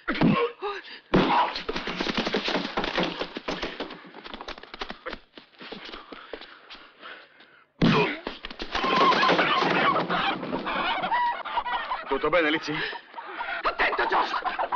Tutto bene, Lizzie? Attento, Josh!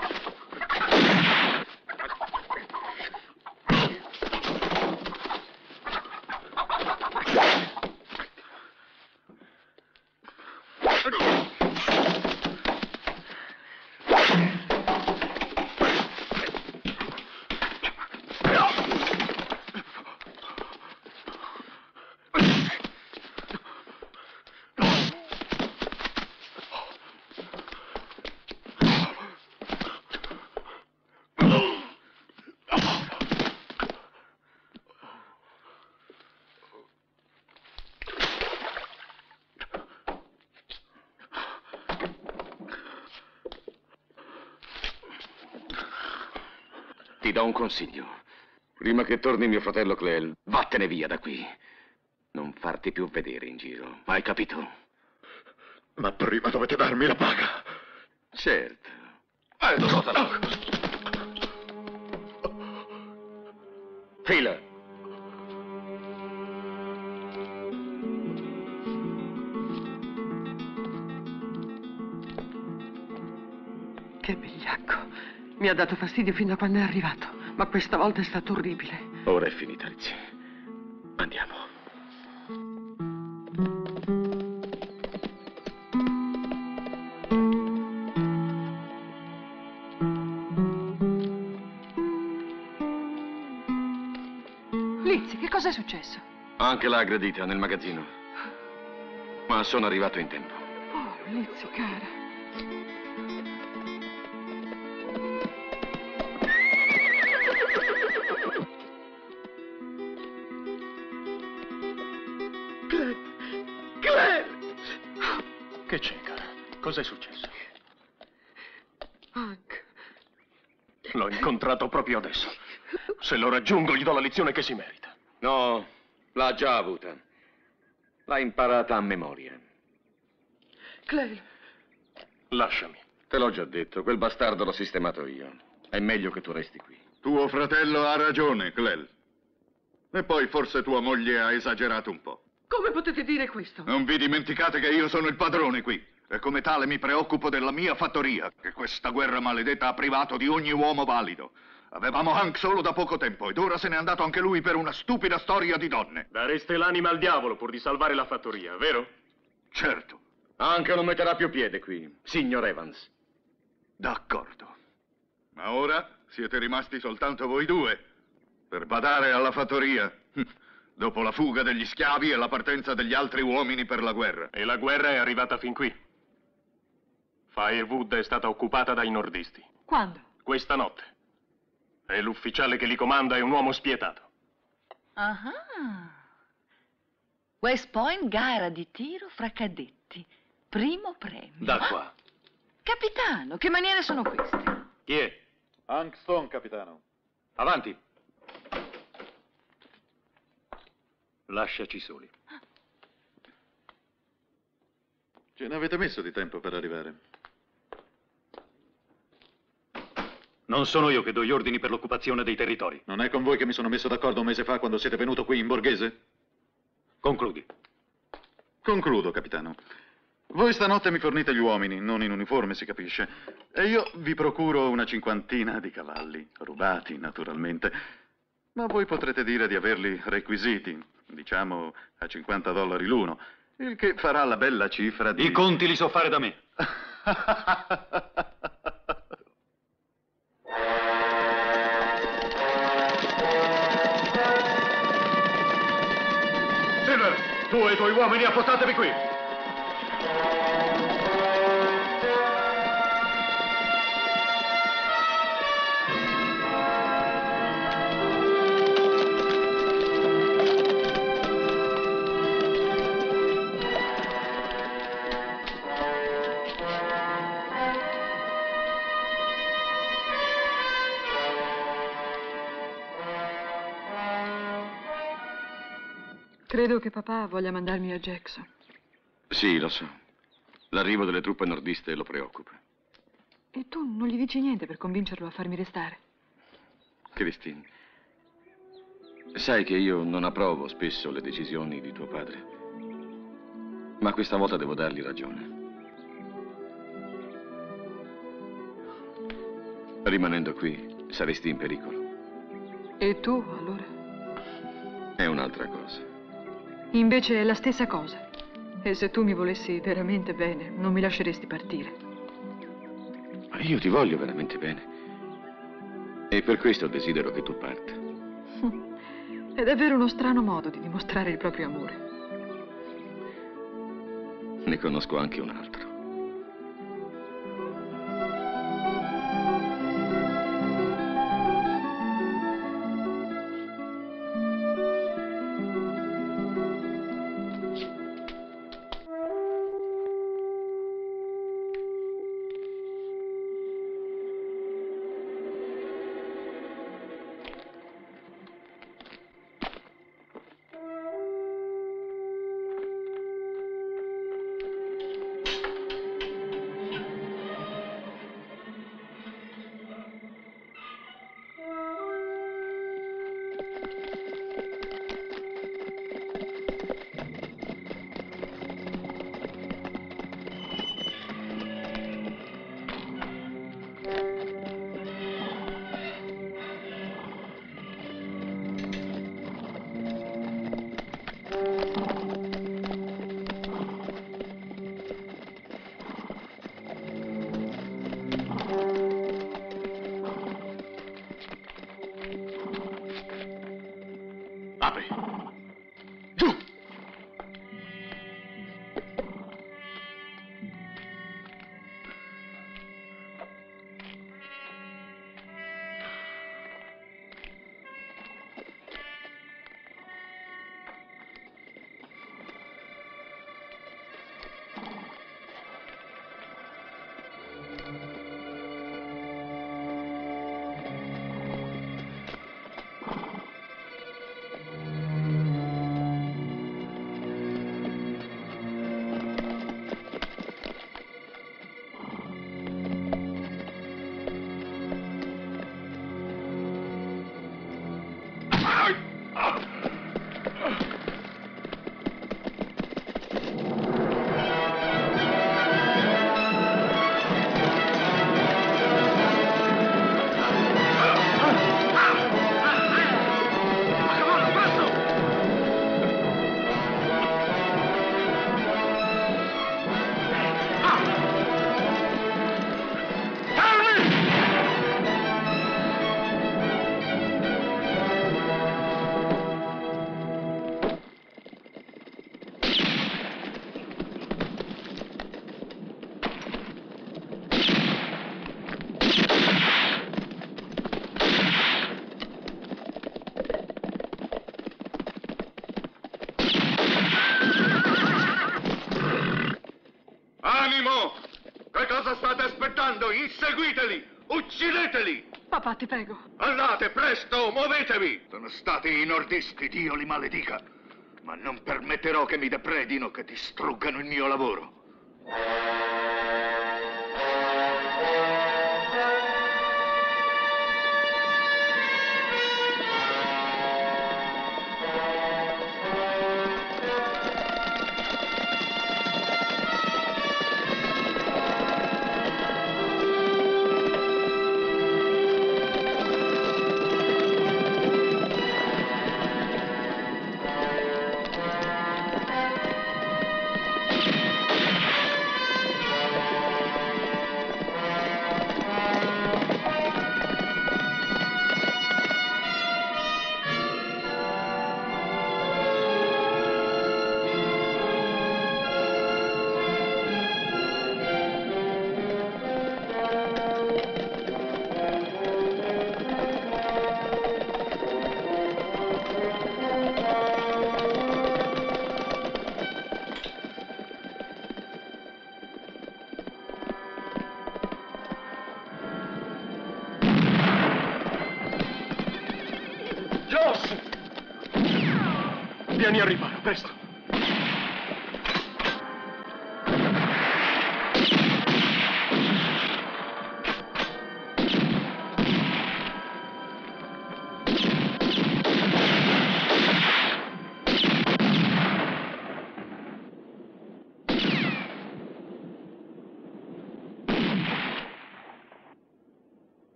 Ti do un consiglio. Prima che torni mio fratello Clell, vattene via da qui. Non farti più vedere in giro. Hai capito? Ma prima dovete darmi la paga. Certo. Cosa? Fila. Che vigliacco. Mi ha dato fastidio fino a quando è arrivato, ma questa volta è stato orribile. Ora è finita, Lizzie. Andiamo. Lizzie, che cosa è successo? Anche l'ha aggredita nel magazzino. Ma sono arrivato in tempo. Oh, Lizzie, cara. Che c'è, cara? Cos'è successo? Hank. L'ho incontrato proprio adesso. Se lo raggiungo gli do la lezione che si merita. No, l'ha già avuta. L'ha imparata a memoria. Clay. Lasciami. Te l'ho già detto, quel bastardo l'ho sistemato io. È meglio che tu resti qui. Tuo fratello ha ragione, Clell. E poi forse tua moglie ha esagerato un po'. Come potete dire questo? Non vi dimenticate che io sono il padrone qui. E come tale mi preoccupo della mia fattoria, che questa guerra maledetta ha privato di ogni uomo valido. Avevamo Hank solo da poco tempo ed ora se n'è andato anche lui per una stupida storia di donne. Dareste l'anima al diavolo pur di salvare la fattoria, vero? Certo. Anche non metterà più piede qui, signor Evans. D'accordo. Ma ora siete rimasti soltanto voi due per badare alla fattoria. Dopo la fuga degli schiavi e la partenza degli altri uomini per la guerra. E la guerra è arrivata fin qui. Firewood è stata occupata dai nordisti. Quando? Questa notte. E l'ufficiale che li comanda è un uomo spietato. Ah. West Point, gara di tiro fra cadetti. Primo premio. Da qua. Capitano, che maniere sono queste? Chi è? Hank Stone, capitano. Avanti. Lasciaci soli. Ce ne avete messo di tempo per arrivare? Non sono io che do gli ordini per l'occupazione dei territori. Non è con voi che mi sono messo d'accordo un mese fa quando siete venuto qui in Borghese? Concludi. Concludo, capitano. Voi stanotte mi fornite gli uomini, non in uniforme si capisce, e io vi procuro una cinquantina di cavalli, rubati naturalmente, ma voi potrete dire di averli requisiti, diciamo a $50 l'uno, il che farà la bella cifra di... I conti li so fare da me. Silver, tu e i tuoi uomini appostatevi qui. Credo che papà voglia mandarmi a Jackson. Sì, lo so. L'arrivo delle truppe nordiste lo preoccupa. E tu non gli dici niente per convincerlo a farmi restare? Christine, sai che io non approvo spesso le decisioni di tuo padre, ma questa volta devo dargli ragione. Rimanendo qui, saresti in pericolo. E tu, allora? È un'altra cosa. Invece è la stessa cosa. E se tu mi volessi veramente bene, non mi lasceresti partire. Ma io ti voglio veramente bene. E per questo desidero che tu parta. È davvero uno strano modo di dimostrare il proprio amore. Ne conosco anche un altro. Apri. Giù! Animo! Che cosa state aspettando? Inseguiteli! Uccideteli! Papà, ti prego. Andate, presto, muovetevi! Sono stati i nordisti, Dio li maledica. Ma non permetterò che mi depredino, che distruggano il mio lavoro. Vieni al riparo, presto.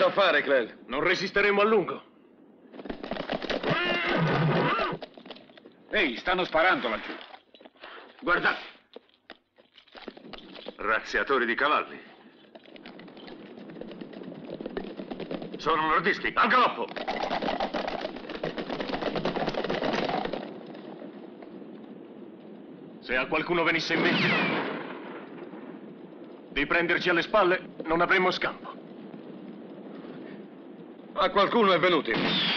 a fare, Clell? Non resisteremo a lungo. Ehi, stanno sparando laggiù. Guardate. Razziatori di cavalli. Sono nordisti. Al galoppo! Se a qualcuno venisse in mente di prenderci alle spalle, non avremmo scampo. A qualcuno è venuto.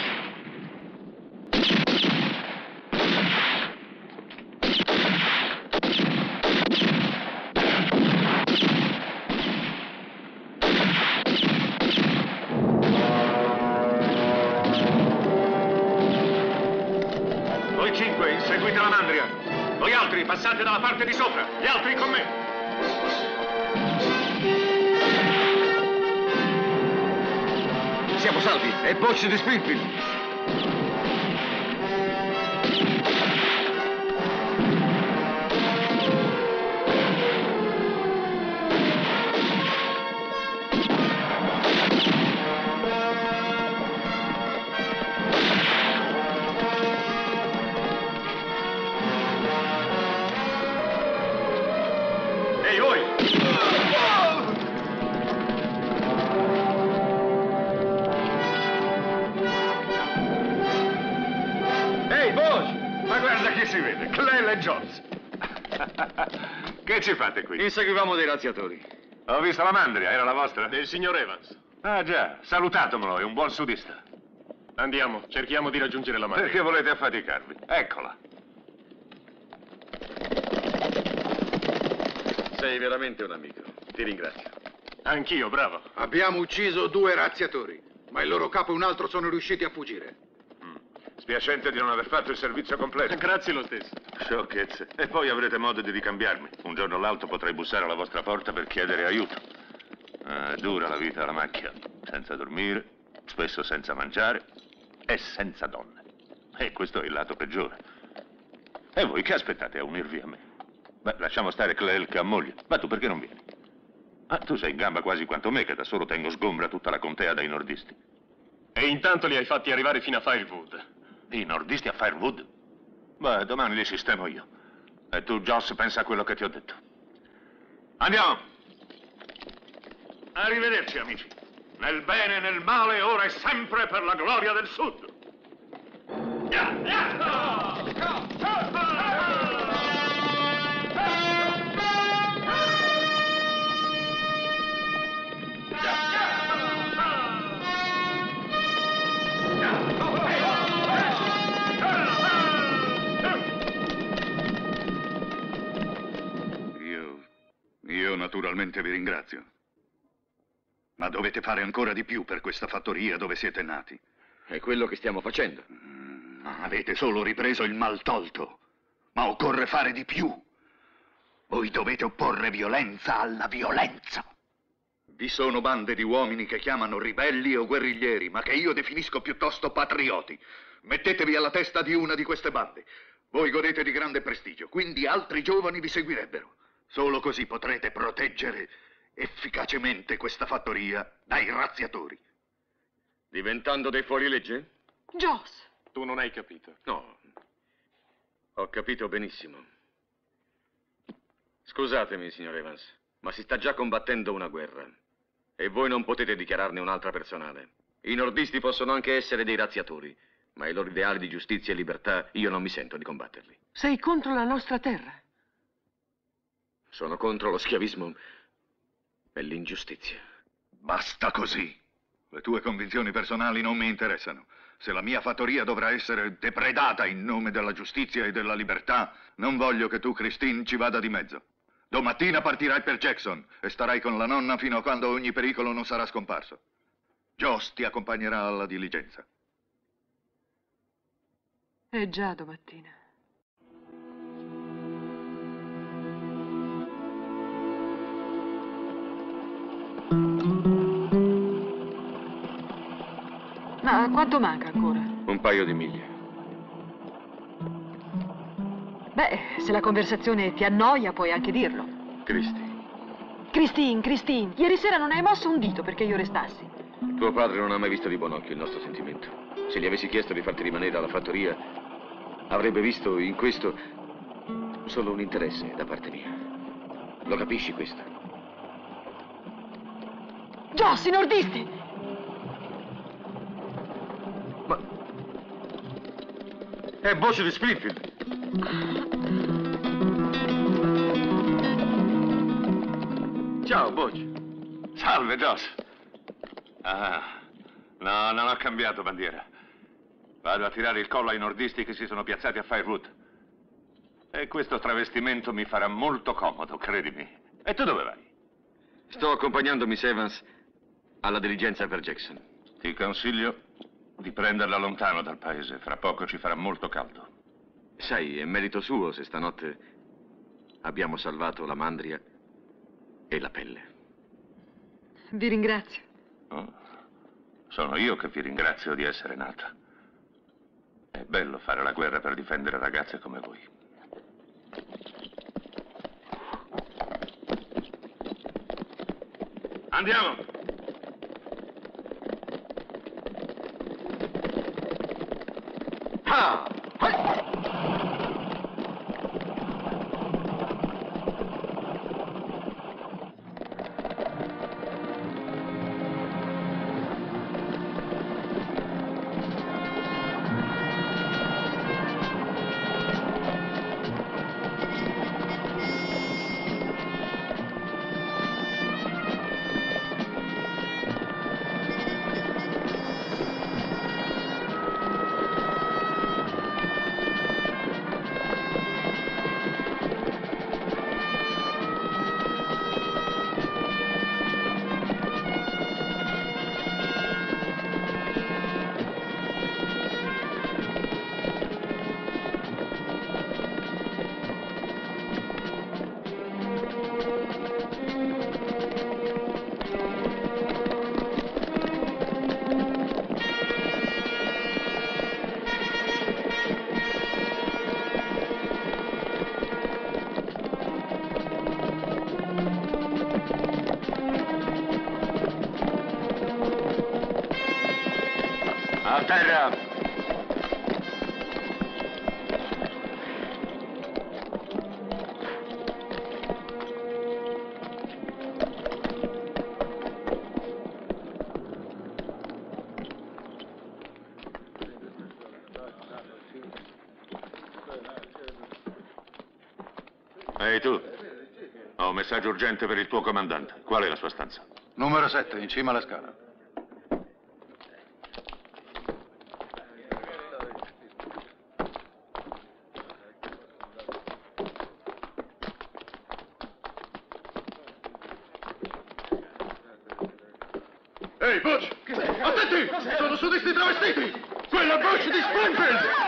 Voi 5, inseguite la mandria. Voi altri, passate dalla parte di sopra. Gli altri con me. Siamo salvi. È Bosch di Springfield. Ehi, voi! Ehi, Bosch! Ma guarda chi si vede, Clell e Jones. Che ci fate qui? Inseguivamo dei razziatori. Ho visto la mandria, era la vostra? Del signor Evans. Ah già, salutatemelo, è un buon sudista. Andiamo, cerchiamo di raggiungere la madre. Perché volete affaticarvi? Eccola. Sei veramente un amico. Ti ringrazio. Anch'io, bravo. Abbiamo ucciso 2 razziatori, ma il loro capo e un altro sono riusciti a fuggire. Spiacente di non aver fatto il servizio completo. Grazie lo stesso. Sciocchezze. E poi avrete modo di ricambiarmi. Un giorno o l'altro potrei bussare alla vostra porta per chiedere aiuto. È dura la vita alla macchia. Senza dormire, spesso senza mangiare e senza donne. E questo è il lato peggiore. E voi che aspettate a unirvi a me? Beh, lasciamo stare Clell che ha moglie. Ma tu perché non vieni? Ah, tu sei in gamba quasi quanto me, che da solo tengo sgombra tutta la contea dai nordisti. E intanto li hai fatti arrivare fino a Firewood. I nordisti a Firewood? Beh, domani li sistemo io. E tu, Joss, pensa a quello che ti ho detto. Andiamo! Arrivederci, amici. Nel bene e nel male, ora e sempre per la gloria del Sud. Io naturalmente vi ringrazio. Ma dovete fare ancora di più per questa fattoria dove siete nati. È quello che stiamo facendo. Avete solo ripreso il mal tolto. Ma occorre fare di più. Voi dovete opporre violenza alla violenza. Vi sono bande di uomini che chiamano ribelli o guerriglieri, ma che io definisco piuttosto patrioti. Mettetevi alla testa di una di queste bande. Voi godete di grande prestigio, quindi altri giovani vi seguirebbero. Solo così potrete proteggere efficacemente questa fattoria dai razziatori. Diventando dei fuorilegge? Joss! Tu non hai capito. No. Ho capito benissimo. Scusatemi, signor Evans, ma si sta già combattendo una guerra. E voi non potete dichiararne un'altra personale. I nordisti possono anche essere dei razziatori, ma i loro ideali di giustizia e libertà io non mi sento di combatterli. Sei contro la nostra terra. Sono contro lo schiavismo e l'ingiustizia. Basta così. Le tue convinzioni personali non mi interessano. Se la mia fattoria dovrà essere depredata in nome della giustizia e della libertà, non voglio che tu, Christine, ci vada di mezzo. Domattina partirai per Jackson e starai con la nonna fino a quando ogni pericolo non sarà scomparso. Joss ti accompagnerà alla diligenza. È già domattina. Ma quanto manca ancora? Un paio di miglia. Beh, se la conversazione ti annoia puoi anche dirlo. Christy. Christine, ieri sera non hai mosso un dito perché io restassi. Tuo padre non ha mai visto di buon occhio il nostro sentimento. Se gli avessi chiesto di farti rimanere alla fattoria, avrebbe visto in questo solo un interesse da parte mia. Lo capisci questo? Joss, i nordisti! Ma... è voce di Springfield! Ciao, Butch. Salve, Joss. Ah, no, non ho cambiato bandiera. Vado a tirare il collo ai nordisti che si sono piazzati a Firewood. E questo travestimento mi farà molto comodo, credimi. E tu dove vai? Sto accompagnando Miss Evans alla diligenza per Jackson. Ti consiglio di prenderla lontano dal paese. Fra poco ci farà molto caldo. Sai, è merito suo se stanotte abbiamo salvato la mandria e la pelle. Vi ringrazio. Oh, sono io che vi ringrazio di essere nata. È bello fare la guerra per difendere ragazze come voi. Andiamo! Ah! A terra! Ehi tu, ho un messaggio urgente per il tuo comandante. Qual è la sua stanza? Numero 7, in cima alla scala. Ehi, Butch! Attenti! Sono sudisti travestiti! Quella è Butch di Springfield!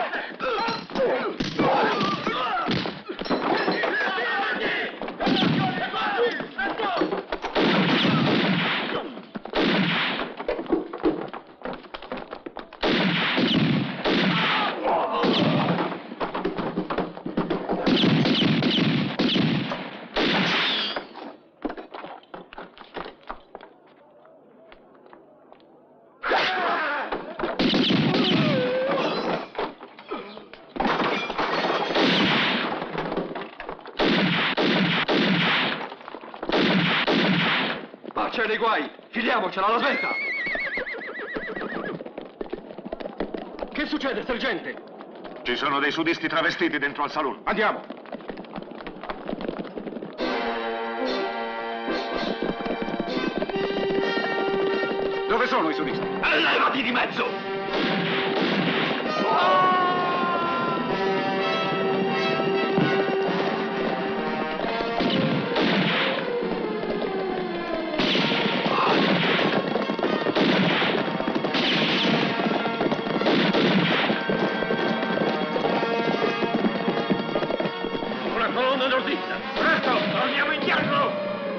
C'è dei guai! Filiamocela, alla smetta! Che succede, sergente? Ci sono dei sudisti travestiti dentro al saloon. Andiamo! Dove sono i sudisti? Levati di mezzo! Colonna nordista! Presto! Torniamo indietro!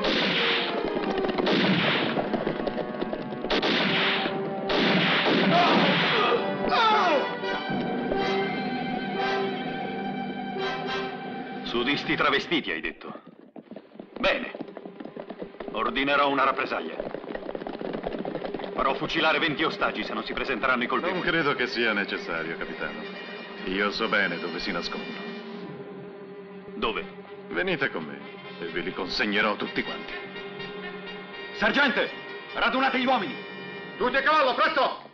Sudisti travestiti, hai detto. Bene. Ordinerò una rappresaglia. Farò fucilare 20 ostaggi se non si presenteranno i colpevoli. Non credo che sia necessario, capitano. Io so bene dove si nascondono. Dove? Venite con me e ve li consegnerò tutti quanti. Sergente! Radunate gli uomini! Tutti a cavallo, presto!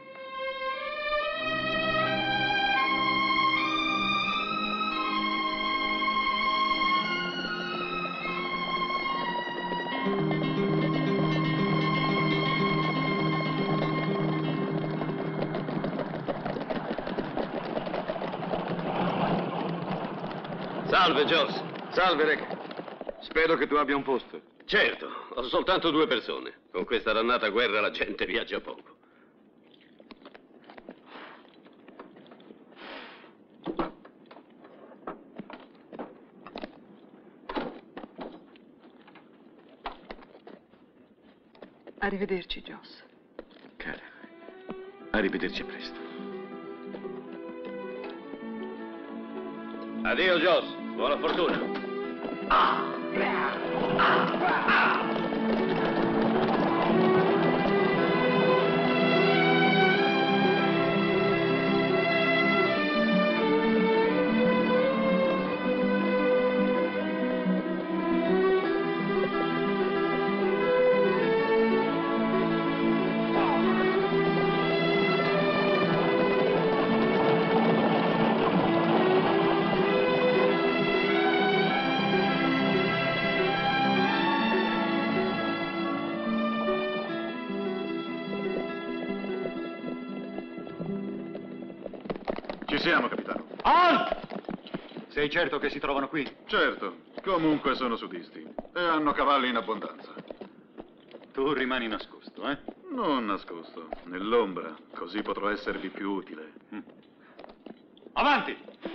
Salve, Joss. Salve, Rick. Spero che tu abbia un posto. Certo, ho soltanto 2 persone. Con questa dannata guerra la gente viaggia poco. Arrivederci, Joss. Cara, arrivederci presto. Addio, Joss. Buona fortuna. Ci siamo, capitano. Sei certo che si trovano qui? Certo, comunque sono sudisti e hanno cavalli in abbondanza. Tu rimani nascosto, eh? Non nascosto, nell'ombra, così potrò esservi più utile. Avanti!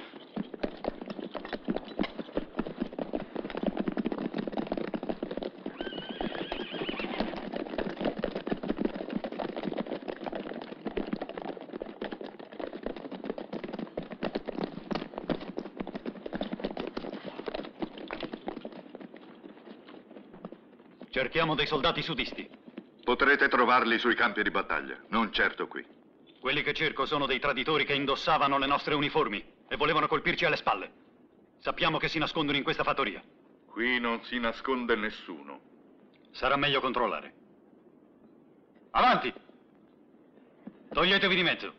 Cerchiamo dei soldati sudisti. Potrete trovarli sui campi di battaglia, non certo qui. Quelli che cerco sono dei traditori che indossavano le nostre uniformi e volevano colpirci alle spalle. Sappiamo che si nascondono in questa fattoria. Qui non si nasconde nessuno. Sarà meglio controllare. Avanti! Toglietevi di mezzo.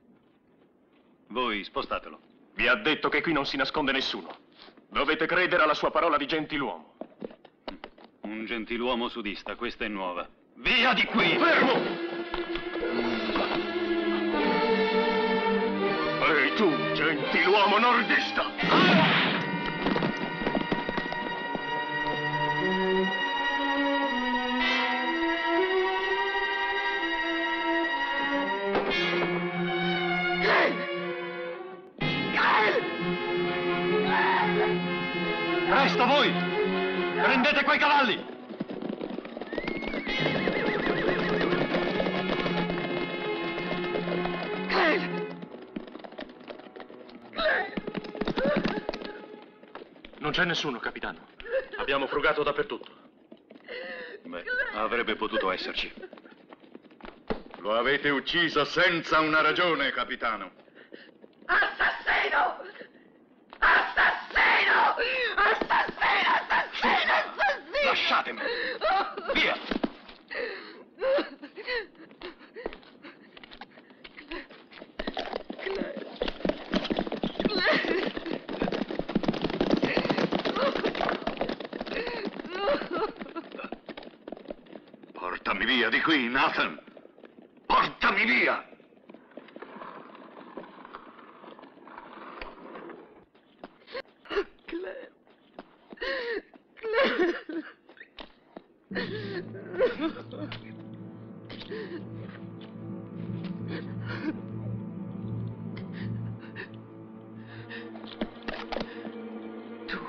Voi spostatelo. Vi ha detto che qui non si nasconde nessuno. Dovete credere alla sua parola di gentiluomo. Un gentiluomo sudista, questa è nuova. Via di qui! Fermo! Ehi tu, gentiluomo nordista! Presto voi! Prendete quei cavalli! Non c'è nessuno, capitano. Abbiamo frugato dappertutto. Beh, avrebbe potuto esserci. Lo avete ucciso senza una ragione, capitano. Assassino! Assassino! Assassino! Assassino! Assassino! Lasciatemi! Via! Portami via di qui, Nathan! Portami via! Tu,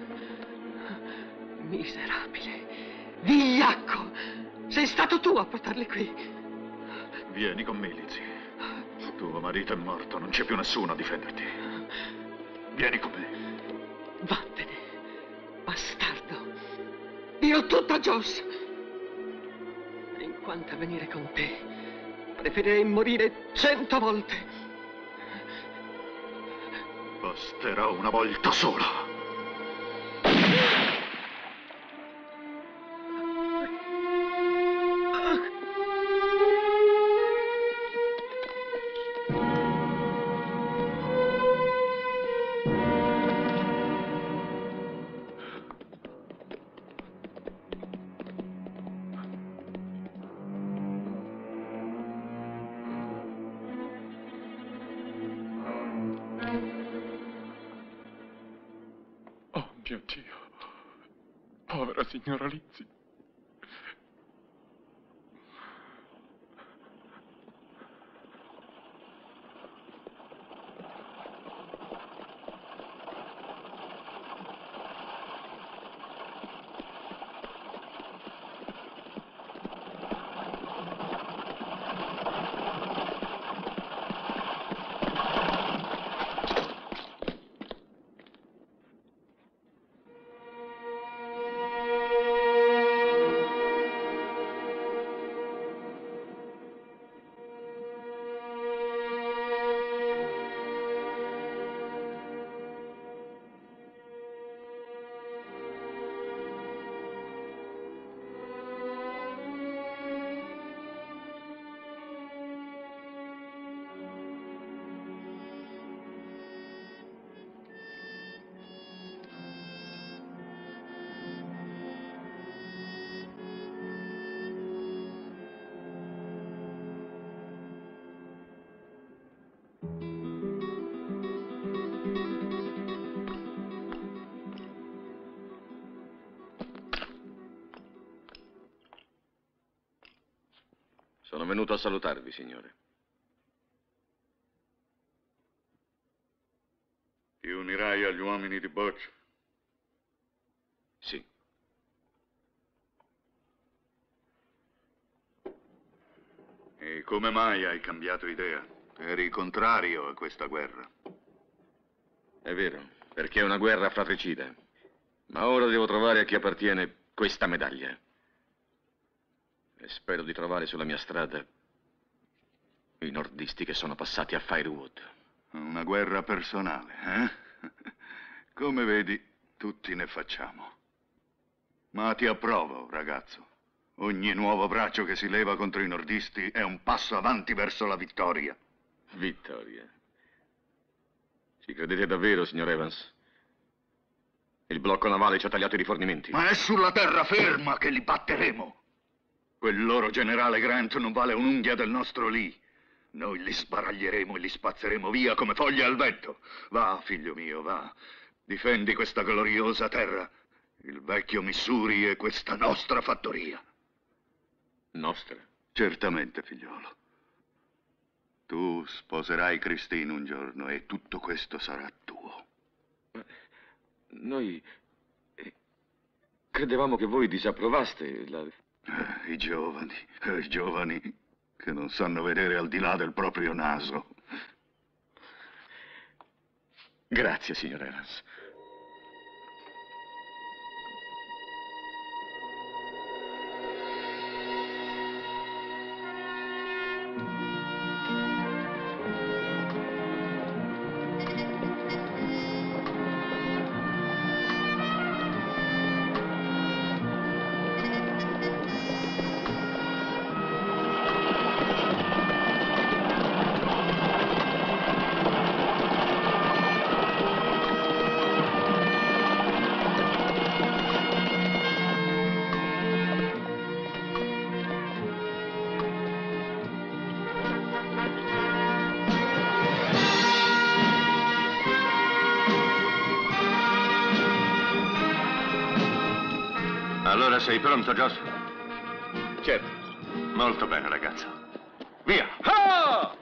miserabile, vigliacco, sei stato tu a portarli qui. Vieni con me, Lizzie. Tuo marito è morto, non c'è più nessuno a difenderti. Vieni con me. Vattene, bastardo. Dio tutto, Joss. In quanto senza venire con te. Preferirei morire 100 volte. Basterà una volta sola. Oh mio Dio. Povera signora Lizzie. Sono venuto a salutarvi, signore. Ti unirai agli uomini di Butch? Sì. E come mai hai cambiato idea? Eri contrario a questa guerra. È vero, perché è una guerra fratricida. Ma ora devo trovare a chi appartiene questa medaglia. E spero di trovare sulla mia strada i nordisti che sono passati a Firewood. Una guerra personale, eh? Come vedi, tutti ne facciamo. Ma ti approvo, ragazzo. Ogni nuovo braccio che si leva contro i nordisti è un passo avanti verso la vittoria. Vittoria. Ci credete davvero, signor Evans? Il blocco navale ci ha tagliato i rifornimenti. Ma è sulla terraferma che li batteremo. Quel loro generale Grant non vale un'unghia del nostro Lee. Noi li sbaraglieremo e li spazzeremo via come foglie al vento. Va, figlio mio, va. Difendi questa gloriosa terra, il vecchio Missouri e questa nostra fattoria. Nostra? Certamente, figliolo. Tu sposerai Christine un giorno e tutto questo sarà tuo. Noi credevamo che voi disapprovaste la... I giovani che non sanno vedere al di là del proprio naso. Grazie, signor Evans. Allora sei pronto, Josh? Certo. Molto bene, ragazzo. Via! Ah!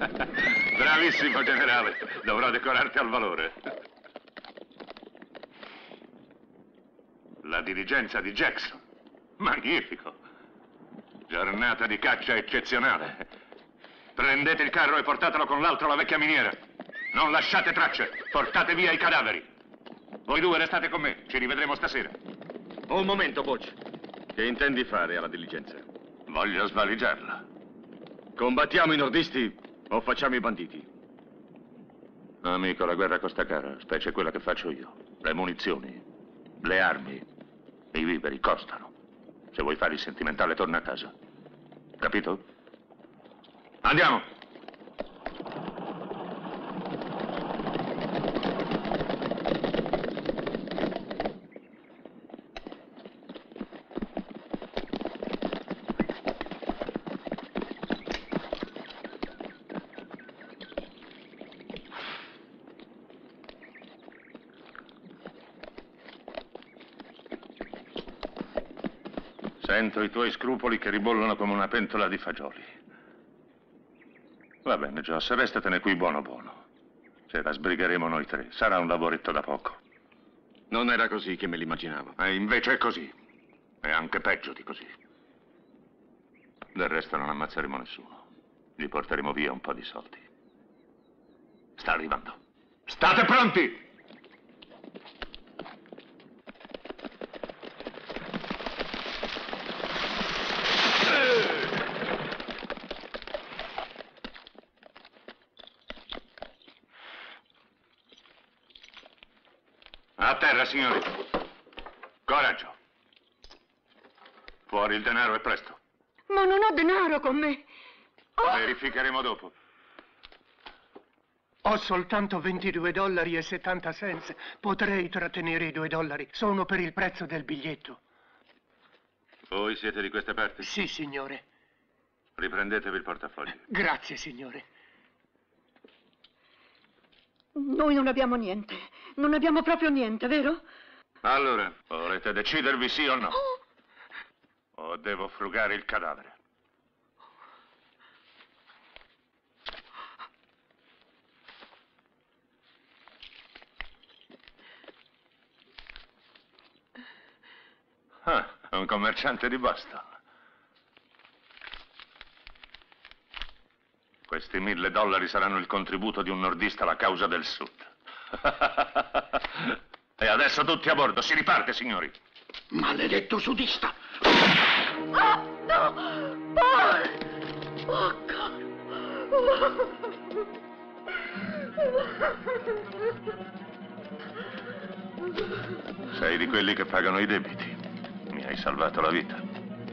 Bravissimo, generale. Dovrò decorarti al valore. La diligenza di Jackson. Magnifico. Giornata di caccia eccezionale. Prendete il carro e portatelo con l'altro alla vecchia miniera. Non lasciate tracce. Portate via i cadaveri. Voi due restate con me. Ci rivedremo stasera. Un momento, Butch. Che intendi fare alla diligenza? Voglio svaligiarla. Combattiamo i nordisti o facciamo i banditi? Amico, la guerra costa cara, specie quella che faccio io. Le munizioni, le armi, i viveri costano. Se vuoi fare il sentimentale, torna a casa. Capito? Andiamo! Sento i tuoi scrupoli che ribollono come una pentola di fagioli. Va bene, Joss, restatene qui buono buono. Ce la sbrigheremo noi tre. Sarà un lavoretto da poco. Non era così che me l'immaginavo. E invece è così. È anche peggio di così. Del resto non ammazzeremo nessuno. Gli porteremo via un po' di soldi. Sta arrivando. State pronti! A terra, signori. Coraggio. Fuori il denaro e presto. Ma non ho denaro con me. Verificheremo dopo. Ho soltanto $22,70. Potrei trattenere i $2. Sono per il prezzo del biglietto. Voi siete di queste parti? Sì, signore. Riprendetevi il portafoglio. Grazie, signore. Noi non abbiamo niente. Non abbiamo proprio niente, vero? Allora, volete decidervi sì o no? O devo frugare il cadavere? Ah, è un commerciante di Boston. Questi $1.000 saranno il contributo di un nordista alla causa del Sud. E adesso tutti a bordo, si riparte, signori. Maledetto sudista! Ah, no! Paul! Oh, caro! Sei di quelli che pagano i debiti. Mi hai salvato la vita.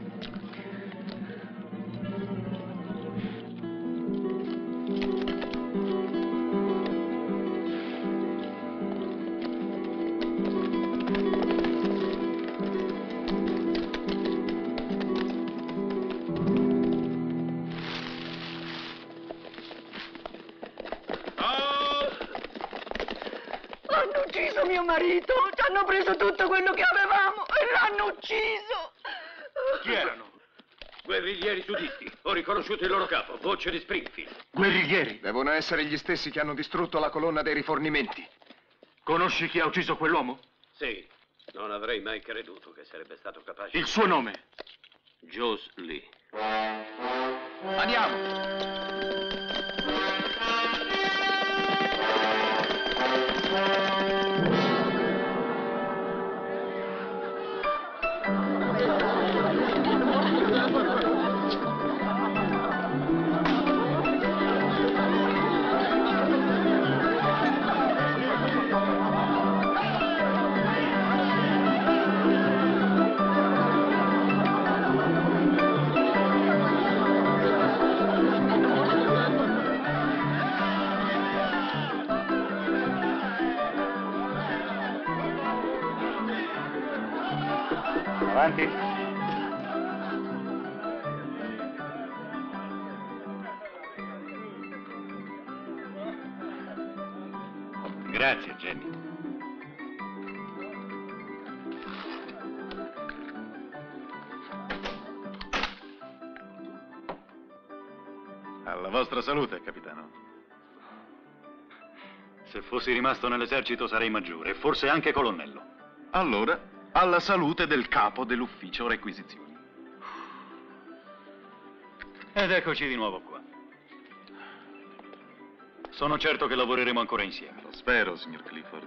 Hanno ucciso mio marito! Ci hanno preso tutto quello che avevamo e l'hanno ucciso! Chi erano? Guerriglieri sudisti. Ho riconosciuto il loro capo, voce di Springfield. Guerriglieri. Devono essere gli stessi che hanno distrutto la colonna dei rifornimenti. Conosci chi ha ucciso quell'uomo? Sì, non avrei mai creduto che sarebbe stato capace. Il suo nome? Jos Lee. Andiamo! Avanti. Grazie, Jenny. Alla vostra salute, capitano. Se fossi rimasto nell'esercito sarei maggiore e forse anche colonnello. Allora, alla salute del capo dell'ufficio requisizioni. Ed eccoci di nuovo qua. Sono certo che lavoreremo ancora insieme. Lo spero, signor Clifford.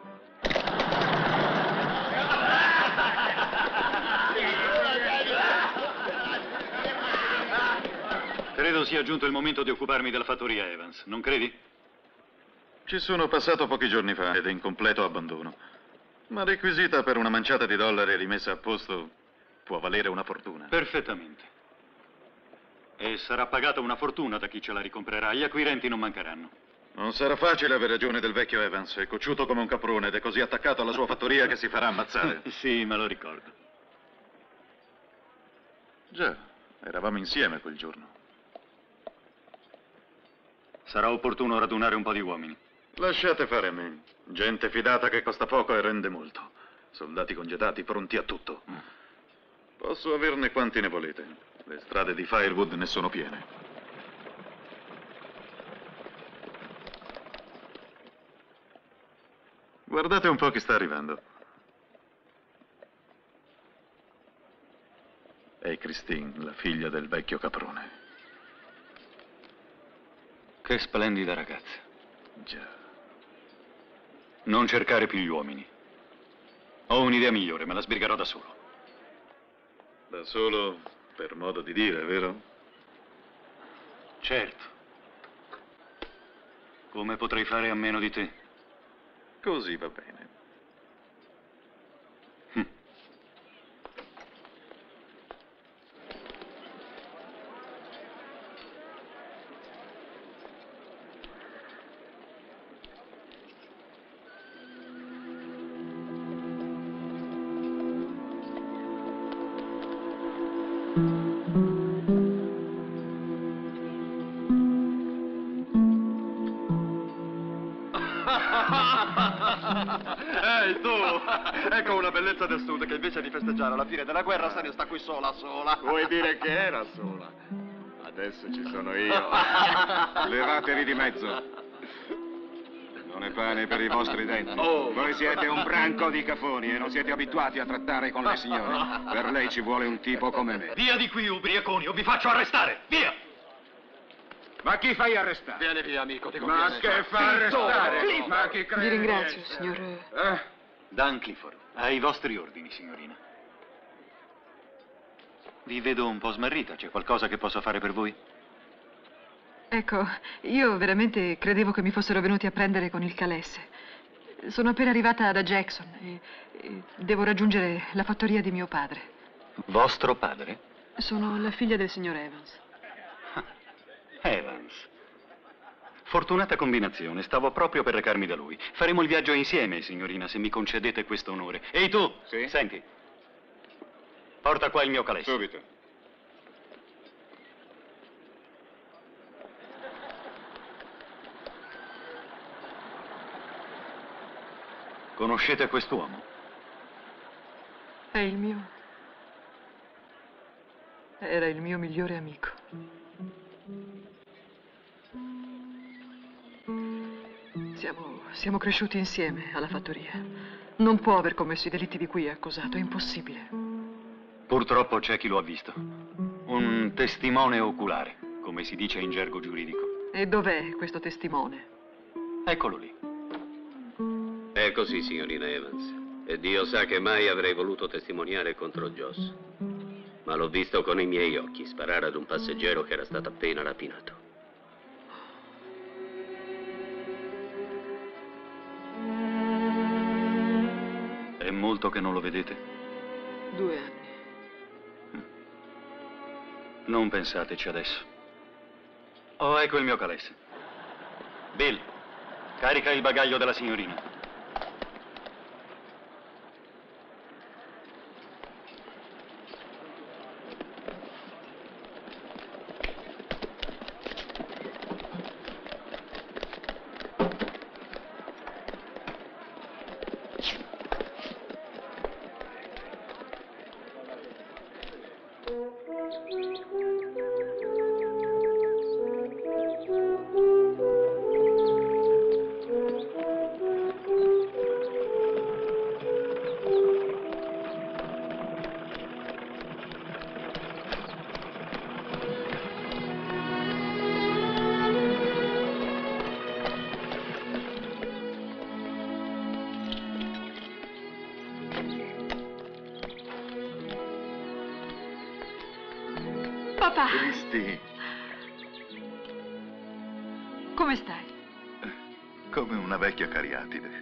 Credo sia giunto il momento di occuparmi della fattoria Evans, non credi? Ci sono passato pochi giorni fa ed è in completo abbandono. Ma requisita per una manciata di dollari e rimessa a posto può valere una fortuna. Perfettamente. E sarà pagata una fortuna da chi ce la ricomprerà. Gli acquirenti non mancheranno. Non sarà facile aver ragione del vecchio Evans. È cocciuto come un caprone ed è così attaccato alla sua fattoria che si farà ammazzare. Sì, me lo ricordo. Già, eravamo insieme quel giorno. Sarà opportuno radunare un po' di uomini. Lasciate fare a me. Gente fidata che costa poco e rende molto. Soldati congedati pronti a tutto. Posso averne quanti ne volete. Le strade di Firewood ne sono piene. Guardate un po' chi sta arrivando. È Christine, la figlia del vecchio caprone. Che splendida ragazza. Già. Non cercare più gli uomini. Ho un'idea migliore, me la sbrigherò da solo. Da solo per modo di dire, vero? Certo. Come potrei fare a meno di te? Così va bene. Ehi, tu! Ecco una bellezza del sud che invece di festeggiare alla fine della guerra se ne sta qui sola. Vuoi dire che era sola? Adesso ci sono io. Levatevi di mezzo. Non è pane per i vostri denti. Voi siete un branco di cafoni e non siete abituati a trattare con le signore. Per lei ci vuole un tipo come me. Via di qui, ubriaconi, o vi faccio arrestare! Via! Ma chi fai arrestare? Vieni via, amico, ti Ma conviene. che fa arrestare? Ma chi crede? Vi ringrazio, signor... Dan Clifford, ai vostri ordini, signorina. Vi vedo un po' smarrita, c'è qualcosa che posso fare per voi? Ecco, io veramente credevo che mi fossero venuti a prendere con il calesse. Sono appena arrivata da Jackson e devo raggiungere la fattoria di mio padre. Vostro padre? Sono la figlia del signor Evans. Evans. Fortunata combinazione, stavo proprio per recarmi da lui. Faremo il viaggio insieme, signorina, se mi concedete questo onore. Ehi tu! Sì? Senti. Porta qua il mio calesse. Subito. Conoscete quest'uomo? È il mio... Era il mio migliore amico. Siamo cresciuti insieme alla fattoria. Non può aver commesso i delitti di cui è accusato, è impossibile. Purtroppo c'è chi lo ha visto. Un testimone oculare, come si dice in gergo giuridico. E dov'è questo testimone? Eccolo lì. È così, signorina Evans. E Dio sa che mai avrei voluto testimoniare contro Joss. Ma l'ho visto con i miei occhi sparare ad un passeggero che era stato appena rapinato. È molto che non lo vedete? 2 anni. Non pensateci adesso. Oh, ecco il mio calesse. Bill, carica il bagaglio della signorina. Papà! Christine, Come stai? come una vecchia cariatide.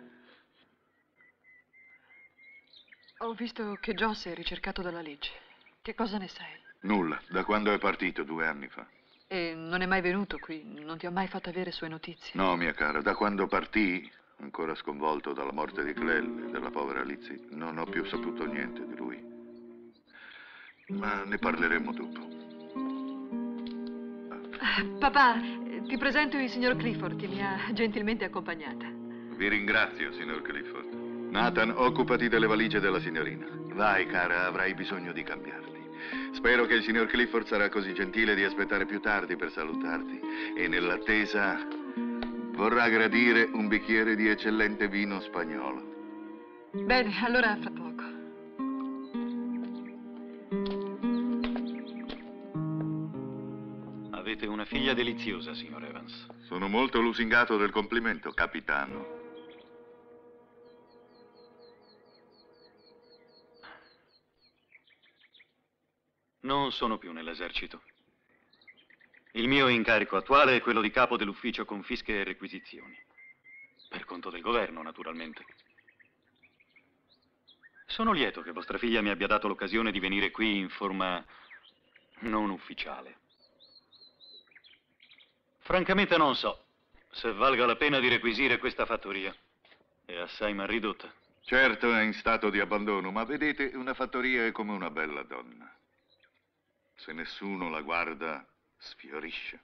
Ho visto che Joss è ricercato dalla legge. Che cosa ne sai? Nulla, da quando è partito 2 anni fa. E non è mai venuto qui? Non ti ho mai fatto avere sue notizie? No, mia cara, da quando partì, ancora sconvolto dalla morte di Clell e della povera Lizzie, non ho più saputo niente di lui. Ma ne parleremo dopo. Papà, ti presento il signor Clifford che mi ha gentilmente accompagnata. Vi ringrazio, signor Clifford. Nathan, occupati delle valigie della signorina. Vai, cara, avrai bisogno di cambiarti. Spero che il signor Clifford sarà così gentile di aspettare più tardi per salutarti. E nell'attesa vorrà gradire un bicchiere di eccellente vino spagnolo. Bene, allora fra poco. Avete una figlia deliziosa, signor Evans. Sono molto lusingato del complimento, capitano. Non sono più nell'esercito. Il mio incarico attuale è quello di capo dell'ufficio confische e requisizioni. Per conto del governo, naturalmente. Sono lieto che vostra figlia mi abbia dato l'occasione di venire qui in forma non ufficiale. Francamente non so se valga la pena di requisire questa fattoria. È assai mal ridotta. Certo è in stato di abbandono, ma vedete, una fattoria è come una bella donna. Se nessuno la guarda, sfiorisce.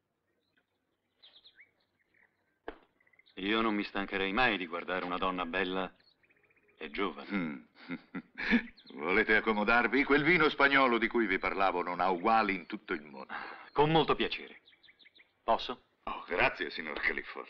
Io non mi stancherei mai di guardare una donna bella e giovane. Volete accomodarvi? Quel vino spagnolo di cui vi parlavo non ha uguali in tutto il mondo. Con molto piacere. Posso? Oh, grazie, signor Clifford.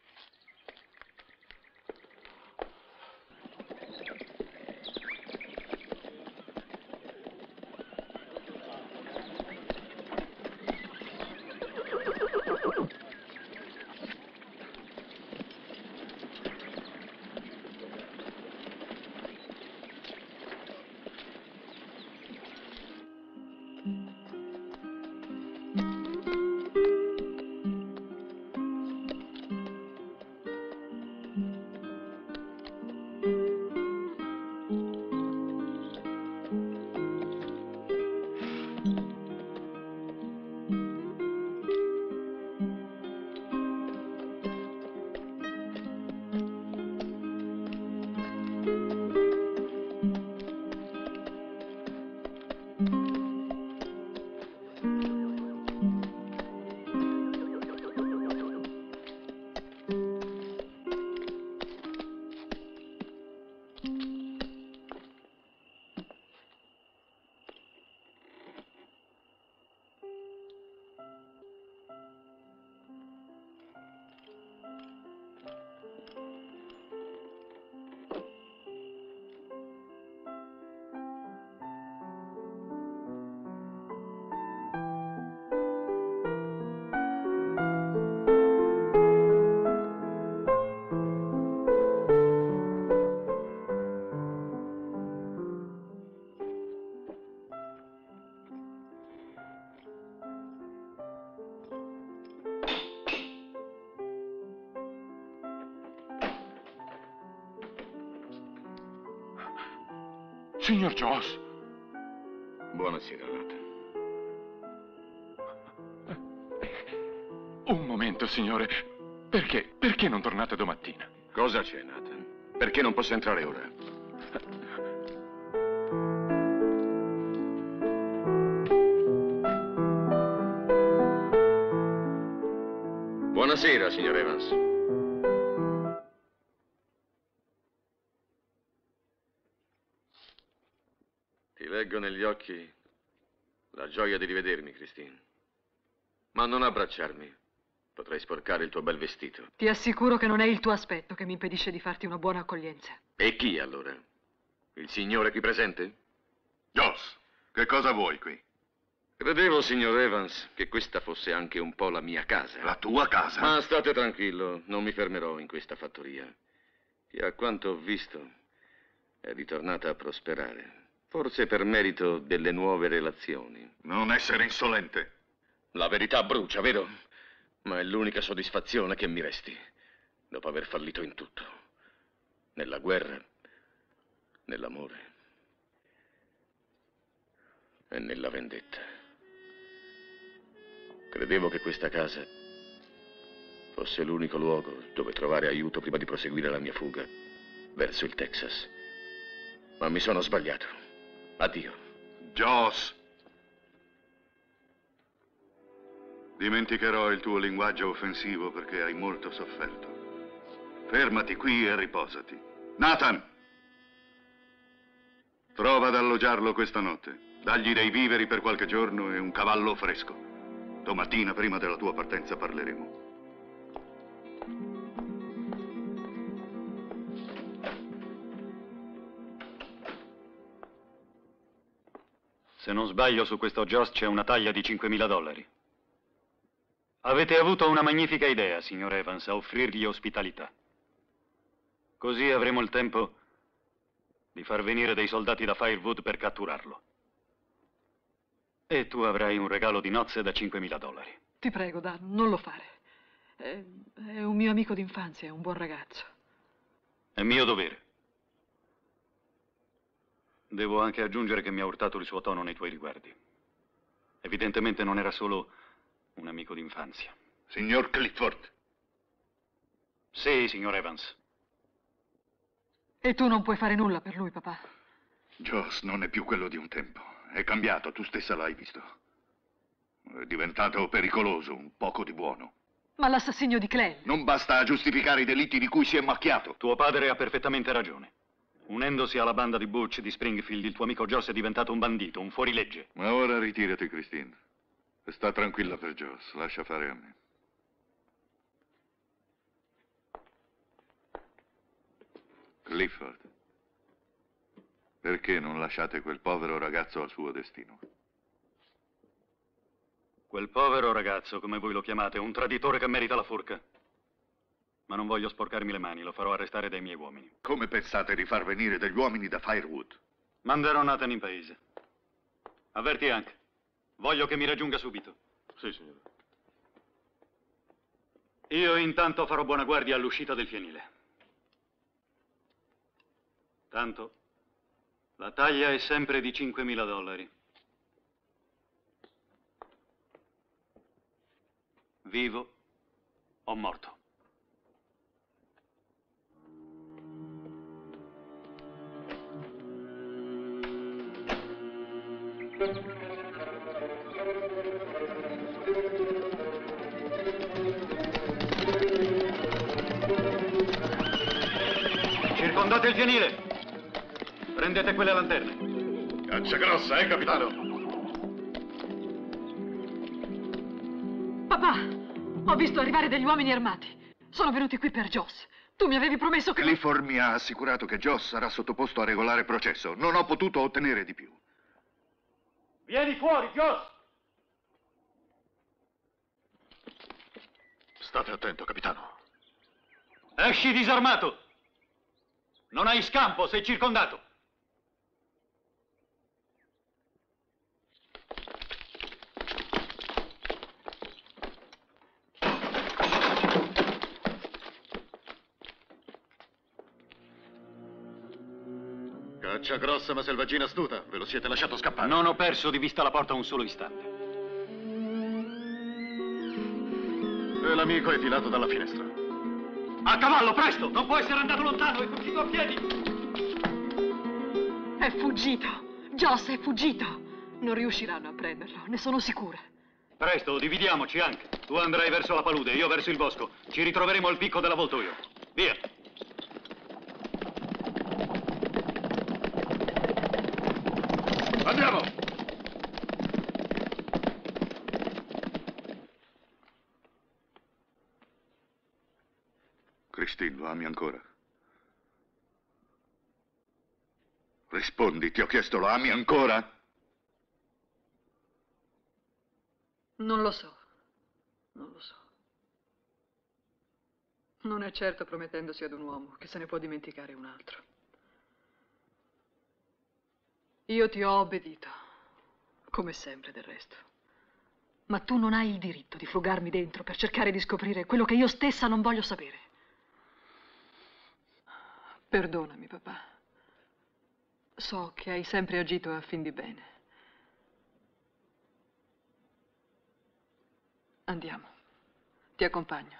Signor Joss. Buonasera, Nathan. Un momento, signore. Perché non tornate domattina? Cosa c'è, Nathan? Perché non posso entrare ora? Buonasera, signor Evans. Ti leggo negli occhi la gioia di rivedermi, Christine. Ma non abbracciarmi. Potrei sporcare il tuo bel vestito. Ti assicuro che non è il tuo aspetto che mi impedisce di farti una buona accoglienza. E chi, allora? Il signore qui presente? Joss, che cosa vuoi qui? Credevo, signor Evans, che questa fosse anche un po' la mia casa. La tua casa? Ma state tranquillo, non mi fermerò in questa fattoria, che a quanto ho visto è ritornata a prosperare. Forse per merito delle nuove relazioni. Non essere insolente. La verità brucia, vero? Ma è l'unica soddisfazione che mi resti, dopo aver fallito in tutto. Nella guerra, nell'amore e nella vendetta. Credevo che questa casa fosse l'unico luogo dove trovare aiuto prima di proseguire la mia fuga verso il Texas. Ma mi sono sbagliato. Addio. Joss! Dimenticherò il tuo linguaggio offensivo perché hai molto sofferto. Fermati qui e riposati. Nathan! Trova ad alloggiarlo questa notte. Dagli dei viveri per qualche giorno e un cavallo fresco. Domattina, prima della tua partenza, parleremo. Se non sbaglio, su questo Joss c'è una taglia di $5.000. Avete avuto una magnifica idea, signor Evans, a offrirgli ospitalità. Così avremo il tempo di far venire dei soldati da Firewood per catturarlo. E tu avrai un regalo di nozze da $5.000. Ti prego, Dan, non lo fare. È un mio amico d'infanzia, è un buon ragazzo. È mio dovere. Devo anche aggiungere che mi ha urtato il suo tono nei tuoi riguardi. Evidentemente non era solo un amico d'infanzia. Signor Clifford. Sì, signor Evans. E tu non puoi fare nulla per lui, papà. Joss non è più quello di un tempo. È cambiato, tu stessa l'hai visto. È diventato pericoloso, un poco di buono. Ma l'assassinio di Clell... Non basta a giustificare i delitti di cui si è macchiato. Tuo padre ha perfettamente ragione. Unendosi alla banda di Butch di Springfield, il tuo amico Joss è diventato un bandito, un fuorilegge. Ma ora ritirati, Christine. Sta tranquilla per Joss, lascia fare a me. Clifford, perché non lasciate quel povero ragazzo al suo destino? Quel povero ragazzo, come voi lo chiamate, è un traditore che merita la forca. Ma non voglio sporcarmi le mani, lo farò arrestare dai miei uomini. Come pensate di far venire degli uomini da Firewood? Manderò Nathan in paese. Avverti anche. Voglio che mi raggiunga subito. Sì, signore. Io intanto farò buona guardia all'uscita del fienile. Tanto, la taglia è sempre di $5.000. Vivo o morto. Circondate il fienile. Prendete quelle lanterne. Caccia grossa, capitano? Papà, ho visto arrivare degli uomini armati. Sono venuti qui per Joss. Tu mi avevi promesso che... Clifford mi ha assicurato che Joss sarà sottoposto a regolare processo. Non ho potuto ottenere di più. Vieni fuori, Joss! State attento, capitano. Esci disarmato! Non hai scampo, sei circondato! Caccia grossa ma selvaggina astuta. Ve lo siete lasciato scappare. Non ho perso di vista la porta un solo istante. E l'amico è filato dalla finestra. A cavallo, presto! Non può essere andato lontano, è fuggito a piedi! È fuggito. Joss è fuggito. Non riusciranno a prenderlo, ne sono sicura. Presto, dividiamoci anche. Tu andrai verso la palude, io verso il bosco. Ci ritroveremo al picco dell'avvoltoio. Via! Andiamo! Christine, lo ami ancora? Rispondi, ti ho chiesto, lo ami ancora? Non lo so. Non lo so. Non è certo promettendosi ad un uomo che se ne può dimenticare un altro. Io ti ho obbedito, come sempre del resto. Ma tu non hai il diritto di frugarmi dentro per cercare di scoprire quello che io stessa non voglio sapere. Perdonami, papà. So che hai sempre agito a fin di bene. Andiamo. Ti accompagno.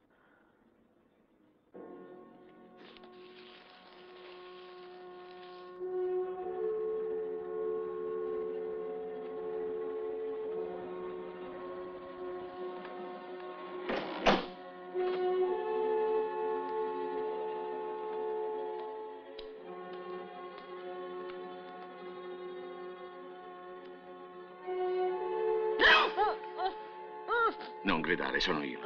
Non gridare, sono io.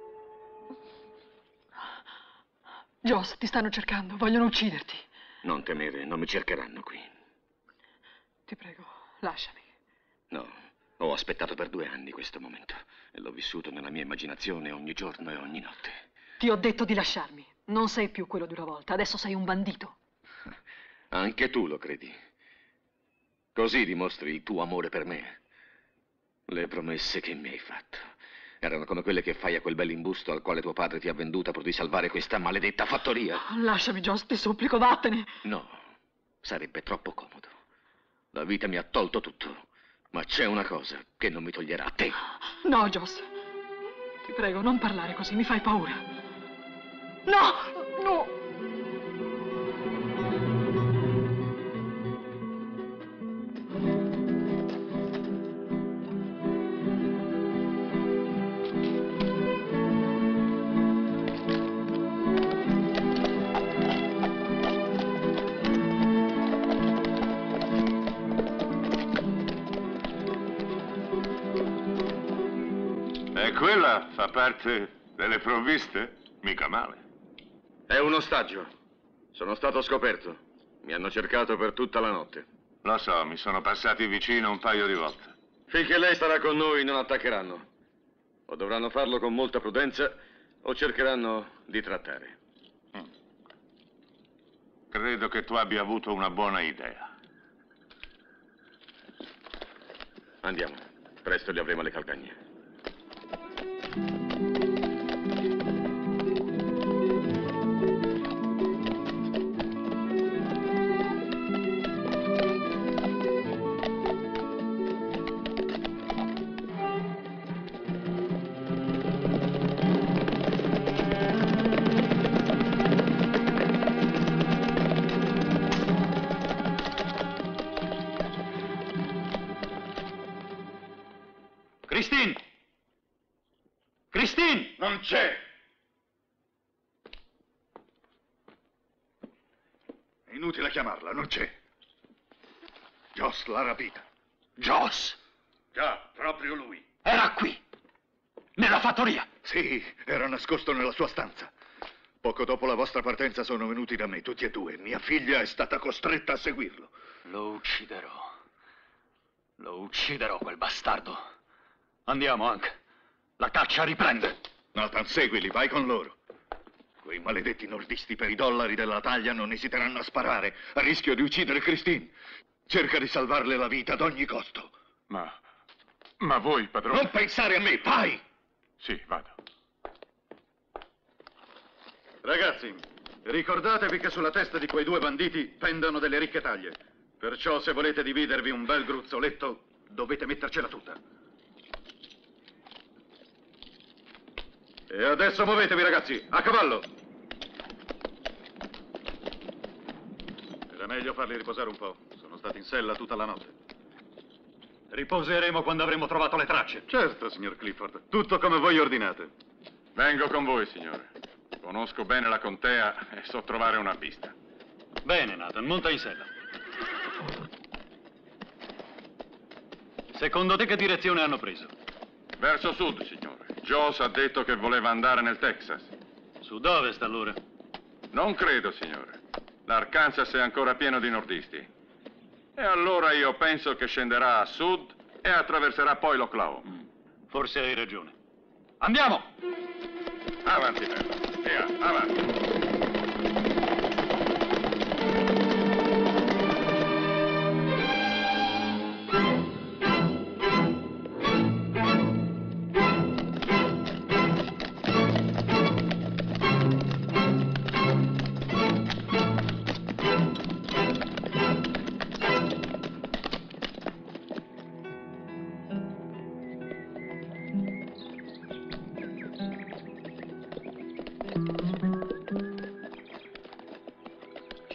Joss, ti stanno cercando, vogliono ucciderti. Non temere, non mi cercheranno qui. Ti prego, lasciami. No, ho aspettato per 2 anni questo momento e l'ho vissuto nella mia immaginazione ogni giorno e ogni notte. Ti ho detto di lasciarmi. Non sei più quello di una volta, adesso sei un bandito. Anche tu lo credi. Così dimostri il tuo amore per me. Le promesse che mi hai fatto erano come quelle che fai a quel bell'imbusto al quale tuo padre ti ha venduta pur di salvare questa maledetta fattoria. Lasciami, Joss, ti supplico, vattene. No, sarebbe troppo comodo. La vita mi ha tolto tutto, ma c'è una cosa che non mi toglierà a te. No, Joss. Ti prego, non parlare così, mi fai paura. No! No! E quella fa parte delle provviste? Mica male. È un ostaggio. Sono stato scoperto. Mi hanno cercato per tutta la notte. Lo so, mi sono passati vicino un paio di volte. Finché lei starà con noi non attaccheranno. O dovranno farlo con molta prudenza o cercheranno di trattare. Credo che tu abbia avuto una buona idea. Andiamo. Presto li avremo alle calcagna. Christine! Christine! Non c'è! È inutile chiamarla, non c'è. Joss l'ha rapita. Joss! Già, proprio lui. Era qui! Nella fattoria! Sì, era nascosto nella sua stanza. Poco dopo la vostra partenza sono venuti da me, tutti e due. Mia figlia è stata costretta a seguirlo. Lo ucciderò. Lo ucciderò, quel bastardo. Andiamo, Hank. La caccia riprende. Nathan, seguili, vai con loro. Quei maledetti nordisti per i dollari della taglia non esiteranno a sparare, a rischio di uccidere Christine. Cerca di salvarle la vita ad ogni costo. Ma voi, padrone... Non pensare a me, vai! Sì, vado. Ragazzi, ricordatevi che sulla testa di quei 2 banditi pendono delle ricche taglie. Perciò se volete dividervi un bel gruzzoletto, dovete mettercela tutta. E adesso muovetevi, ragazzi, a cavallo! Era meglio farli riposare un po'. Sono stati in sella tutta la notte. Riposeremo quando avremo trovato le tracce. Certo, signor Clifford. Tutto come voi ordinate. Vengo con voi, signore. Conosco bene la contea e so trovare una pista. Bene, Nathan, monta in sella. Secondo te che direzione hanno preso? Verso sud, signore. Joss ha detto che voleva andare nel Texas. Sud-ovest, allora? Non credo, signore. L'Arkansas è ancora pieno di nordisti. E allora io penso che scenderà a sud e attraverserà poi l'Oklahoma. Forse hai ragione. Andiamo! Avanti, bello. Via, avanti.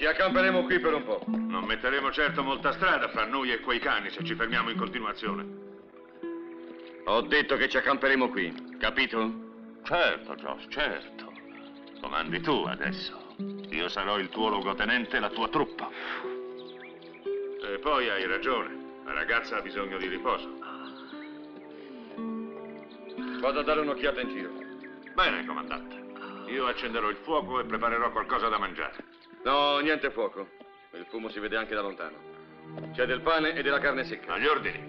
Ci accamperemo qui per un po'. Non metteremo certo molta strada fra noi e quei cani se ci fermiamo in continuazione. Ho detto che ci accamperemo qui, capito? Certo, Josh, certo. Comandi tu adesso. Io sarò il tuo luogotenente e la tua truppa. E poi hai ragione. La ragazza ha bisogno di riposo. Vado a dare un'occhiata in giro. Bene, comandante. Io accenderò il fuoco e preparerò qualcosa da mangiare. No, niente fuoco. Il fumo si vede anche da lontano. C'è del pane e della carne secca. Agli ordini.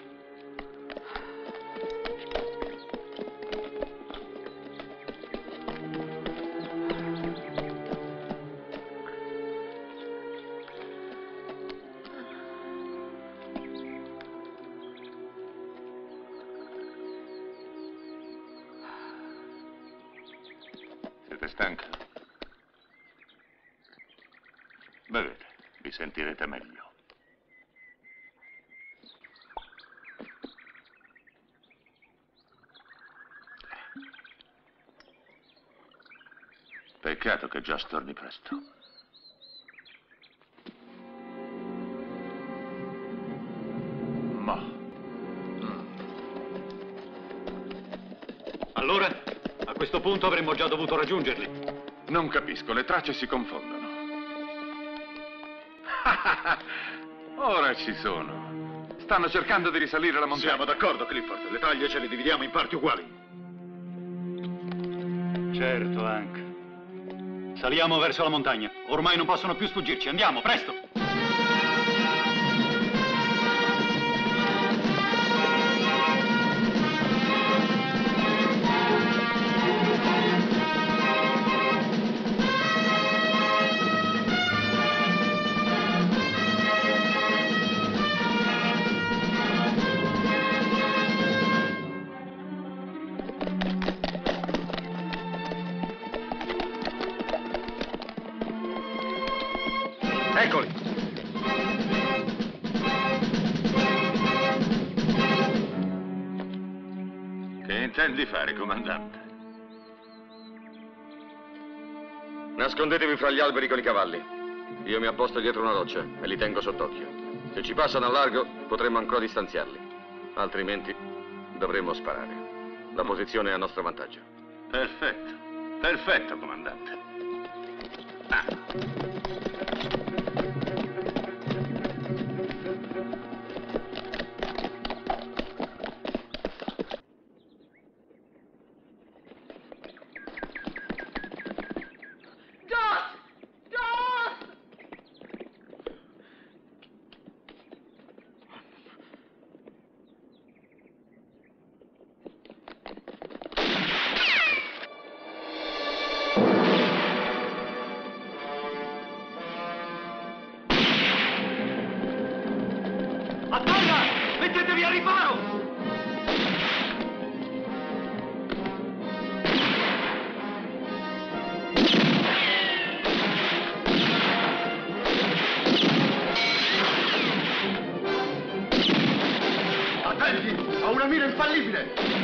Siete stanca? Bevete, vi sentirete meglio. Peccato che Josh torni presto. Ma... Allora, a questo punto avremmo già dovuto raggiungerli. Non capisco, le tracce si confondono. Ora ci sono. Stanno cercando di risalire la montagna. Siamo d'accordo, Clifford. Le taglie ce le dividiamo in parti uguali. Certo, Hank. Saliamo verso la montagna. Ormai non possono più sfuggirci. Andiamo, presto! Eccoli! Che intendi fare, comandante? Nascondetevi fra gli alberi con i cavalli. Io mi apposto dietro una roccia e li tengo sott'occhio. Se ci passano a largo, potremmo ancora distanziarli. Altrimenti dovremmo sparare. La posizione è a nostro vantaggio. Perfetto. Perfetto, comandante. Mettetevi a riparo! Attenti! Ho una mira infallibile!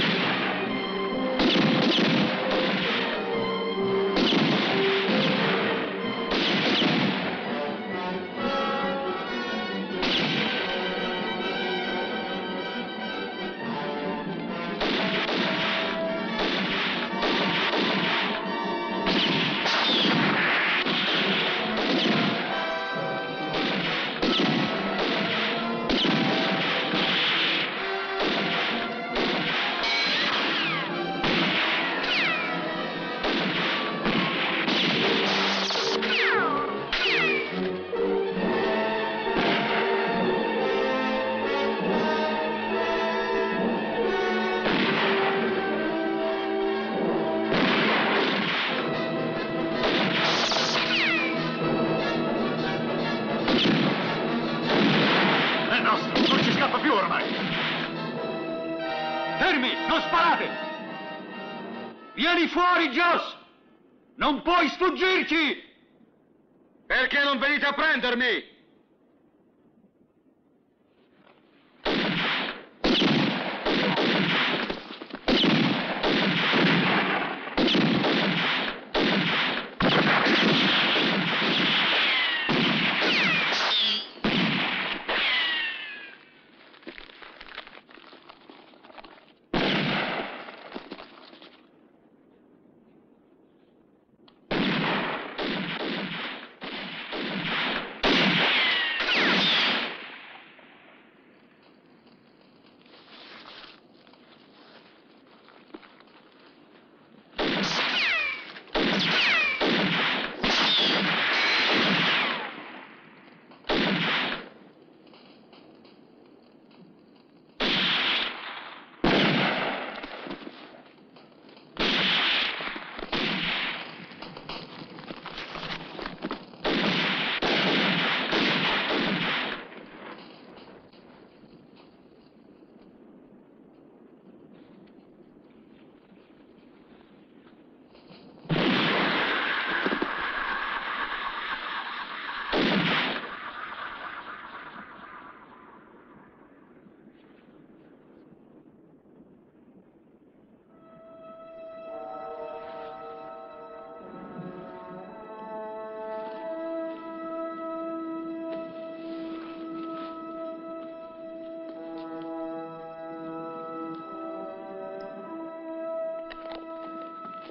Fermi! Non sparate! Vieni fuori, Josh! Non puoi sfuggirci! Perché non venite a prendermi?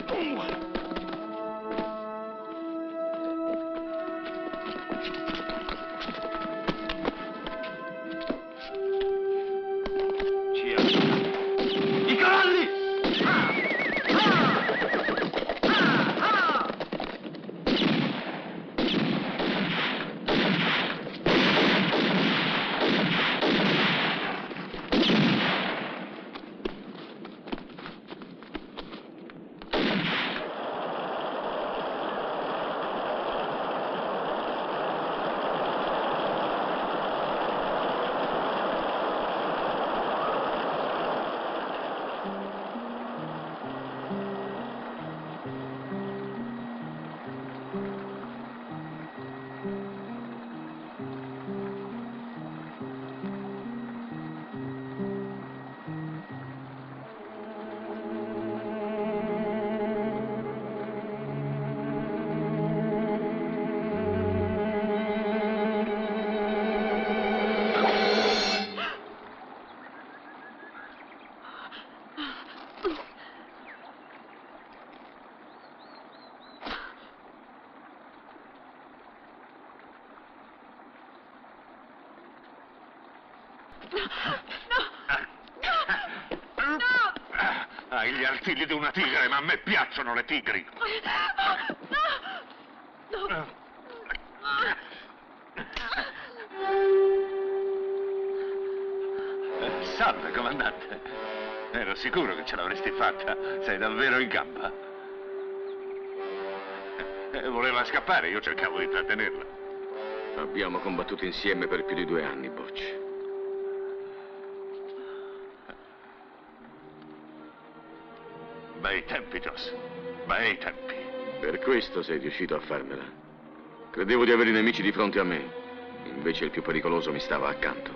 I cavalli! Hai gli artigli di una tigre, ma a me piacciono le tigri. Salve, comandante. Ero sicuro che ce l'avresti fatta. Sei davvero in gamba. Voleva scappare, io cercavo di trattenerla. Abbiamo combattuto insieme per più di 2 anni, Butch. Bei tempi, Joss. Bei tempi. Per questo sei riuscito a farmela. Credevo di avere i nemici di fronte a me. Invece il più pericoloso mi stava accanto.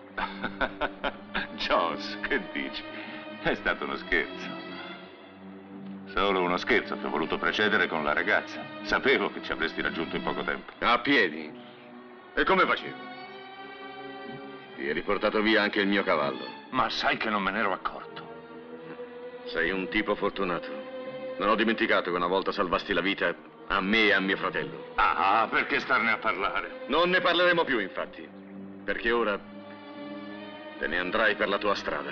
Joss, che dici? È stato uno scherzo. Solo uno scherzo, ti ho voluto precedere con la ragazza. Sapevo che ci avresti raggiunto in poco tempo. A piedi? E come facevi? Ti hai riportato via anche il mio cavallo. Ma sai che non me ne ero accorto. Sei un tipo fortunato. Non ho dimenticato che una volta salvasti la vita a me e a mio fratello. Ah, perché starne a parlare? Non ne parleremo più, infatti. Perché ora te ne andrai per la tua strada.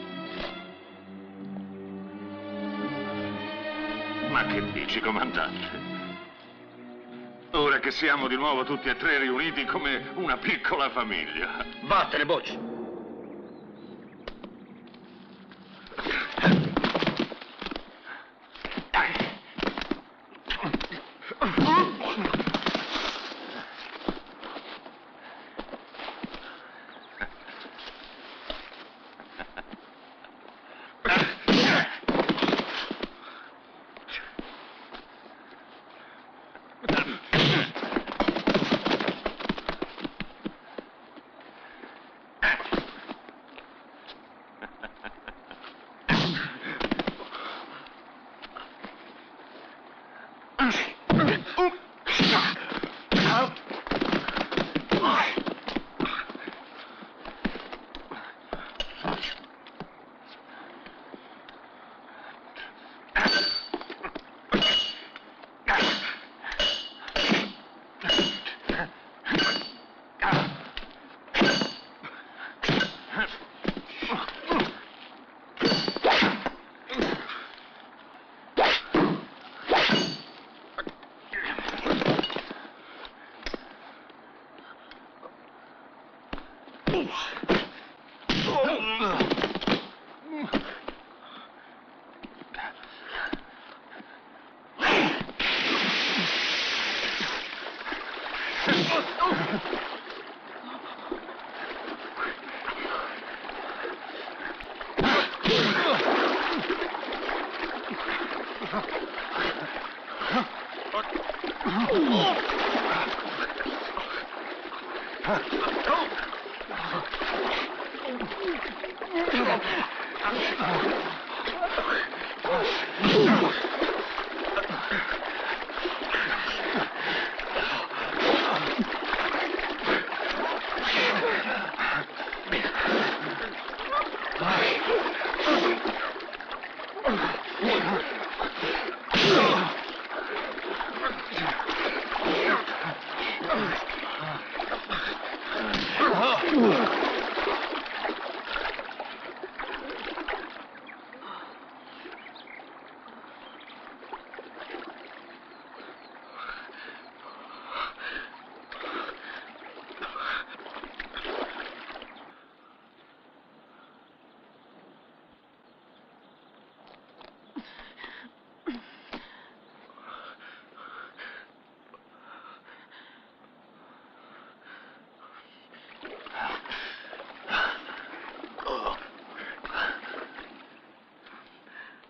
Ma che dici, comandante? Ora che siamo di nuovo tutti e 3 riuniti come una piccola famiglia. Vattene, Butch!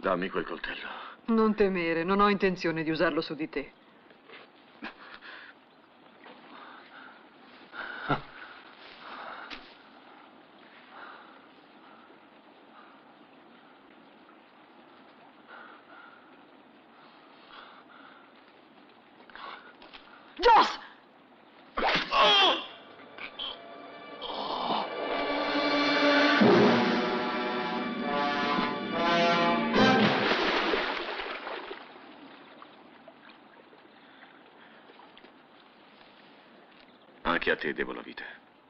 Dammi quel coltello. Non temere, non ho intenzione di usarlo su di te. Joss! Anche a te devo la vita.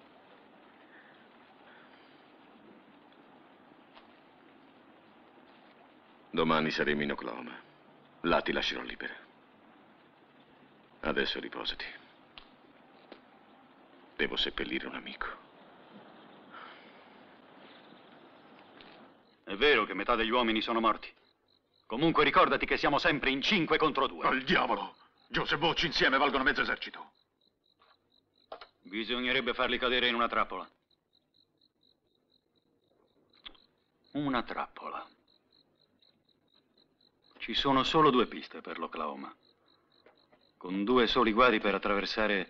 Domani saremo in Oklahoma. Là ti lascerò libera. Adesso riposati. Devo seppellire un amico. È vero che metà degli uomini sono morti. Comunque ricordati che siamo sempre in 5 contro 2. Al diavolo! Joss e Butch insieme valgono mezzo esercito. Bisognerebbe farli cadere in una trappola. Una trappola. Ci sono solo 2 piste per l'Oklahoma, con 2 soli guadi per attraversare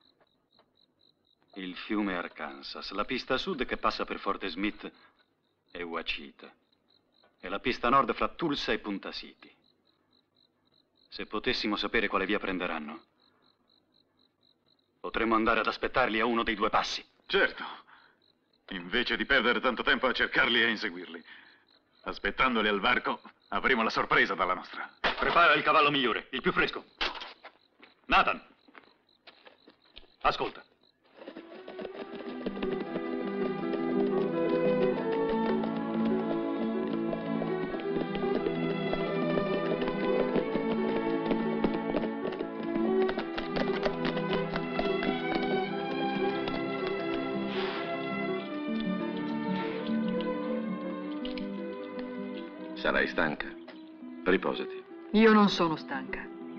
il fiume Arkansas. La pista sud che passa per Fort Smith e Ouachita, e la pista nord fra Tulsa e Punta City. Se potessimo sapere quale via prenderanno, potremmo andare ad aspettarli a uno dei 2 passi. Certo. Invece di perdere tanto tempo a cercarli e a inseguirli. Aspettandoli al varco, avremo la sorpresa dalla nostra. Prepara il cavallo migliore, il più fresco. Nathan, ascolta. Sarai stanca? Riposati. Io non sono stanca.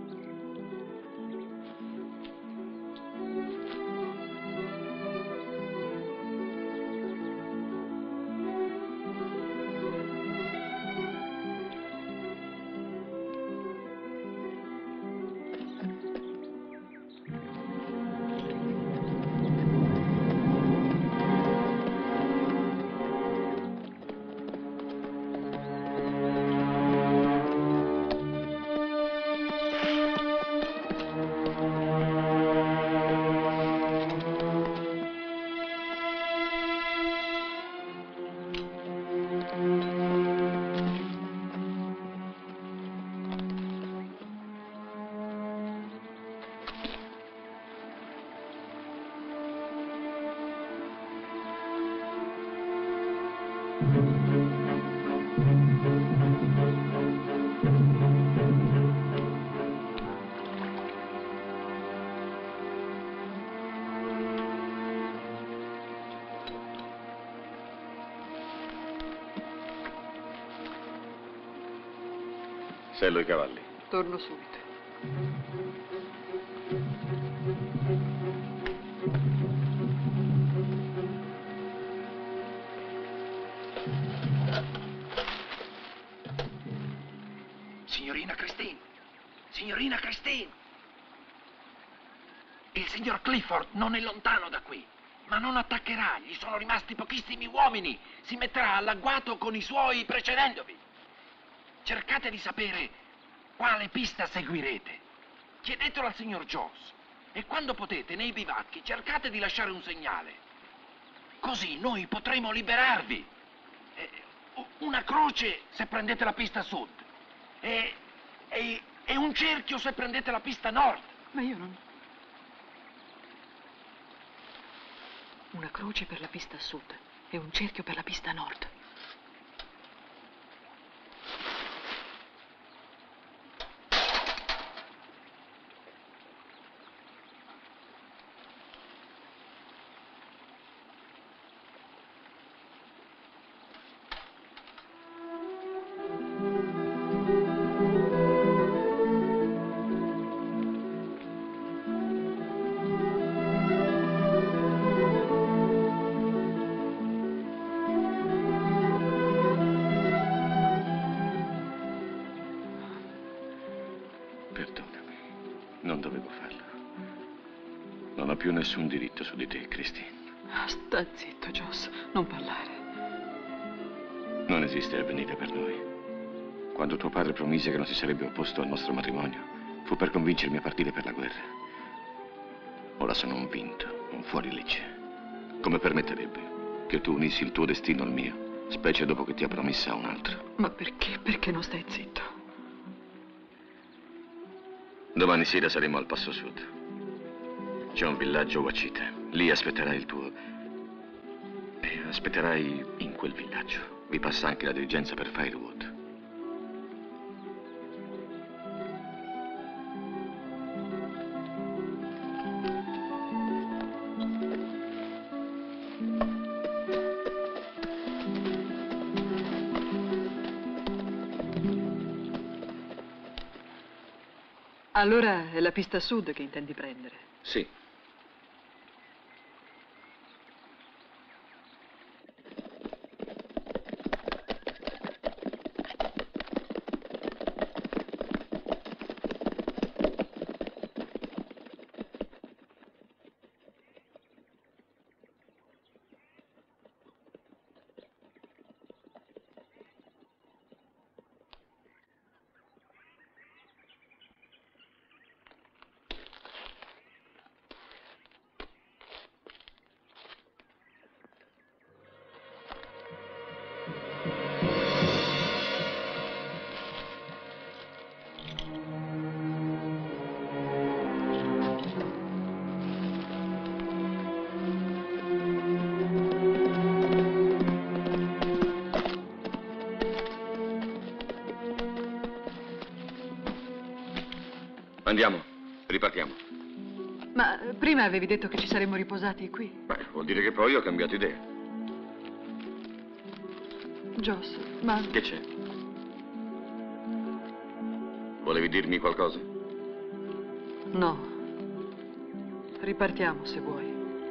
Sello i cavalli. Torno subito. Signorina Christine! Signorina Christine! Il signor Clifford non è lontano da qui, ma non attaccherà. Gli sono rimasti pochissimi uomini. Si metterà all'agguato con i suoi precedendoli. Cercate di sapere quale pista seguirete. Chiedetelo al signor Joss. E quando potete, nei bivacchi, cercate di lasciare un segnale. Così noi potremo liberarvi. Una croce se prendete la pista sud. E un cerchio se prendete la pista nord. Ma io non... Una croce per la pista sud e un cerchio per la pista nord. Perdonami. Non dovevo farlo. Non ho più nessun diritto su di te, Christine. Sta zitto, Joss. Non parlare. Non esiste avvenire per noi. Quando tuo padre promise che non si sarebbe opposto al nostro matrimonio, fu per convincermi a partire per la guerra. Ora sono un vinto, un fuorilegge. Come permetterebbe che tu unissi il tuo destino al mio, specie dopo che ti ha promessa a un altro? Ma perché? Perché non stai zitto? Domani sera saremo al Passo Sud. C'è un villaggio Ouachita. Lì aspetterai il tuo... E aspetterai in quel villaggio. Vi passa anche la dirigenza per Firewood. Allora è la pista sud che intendi prendere? Sì. Andiamo, ripartiamo. Ma prima avevi detto che ci saremmo riposati qui. Beh, vuol dire che poi ho cambiato idea. Joss, ma... Che c'è? Volevi dirmi qualcosa? No. Ripartiamo se vuoi.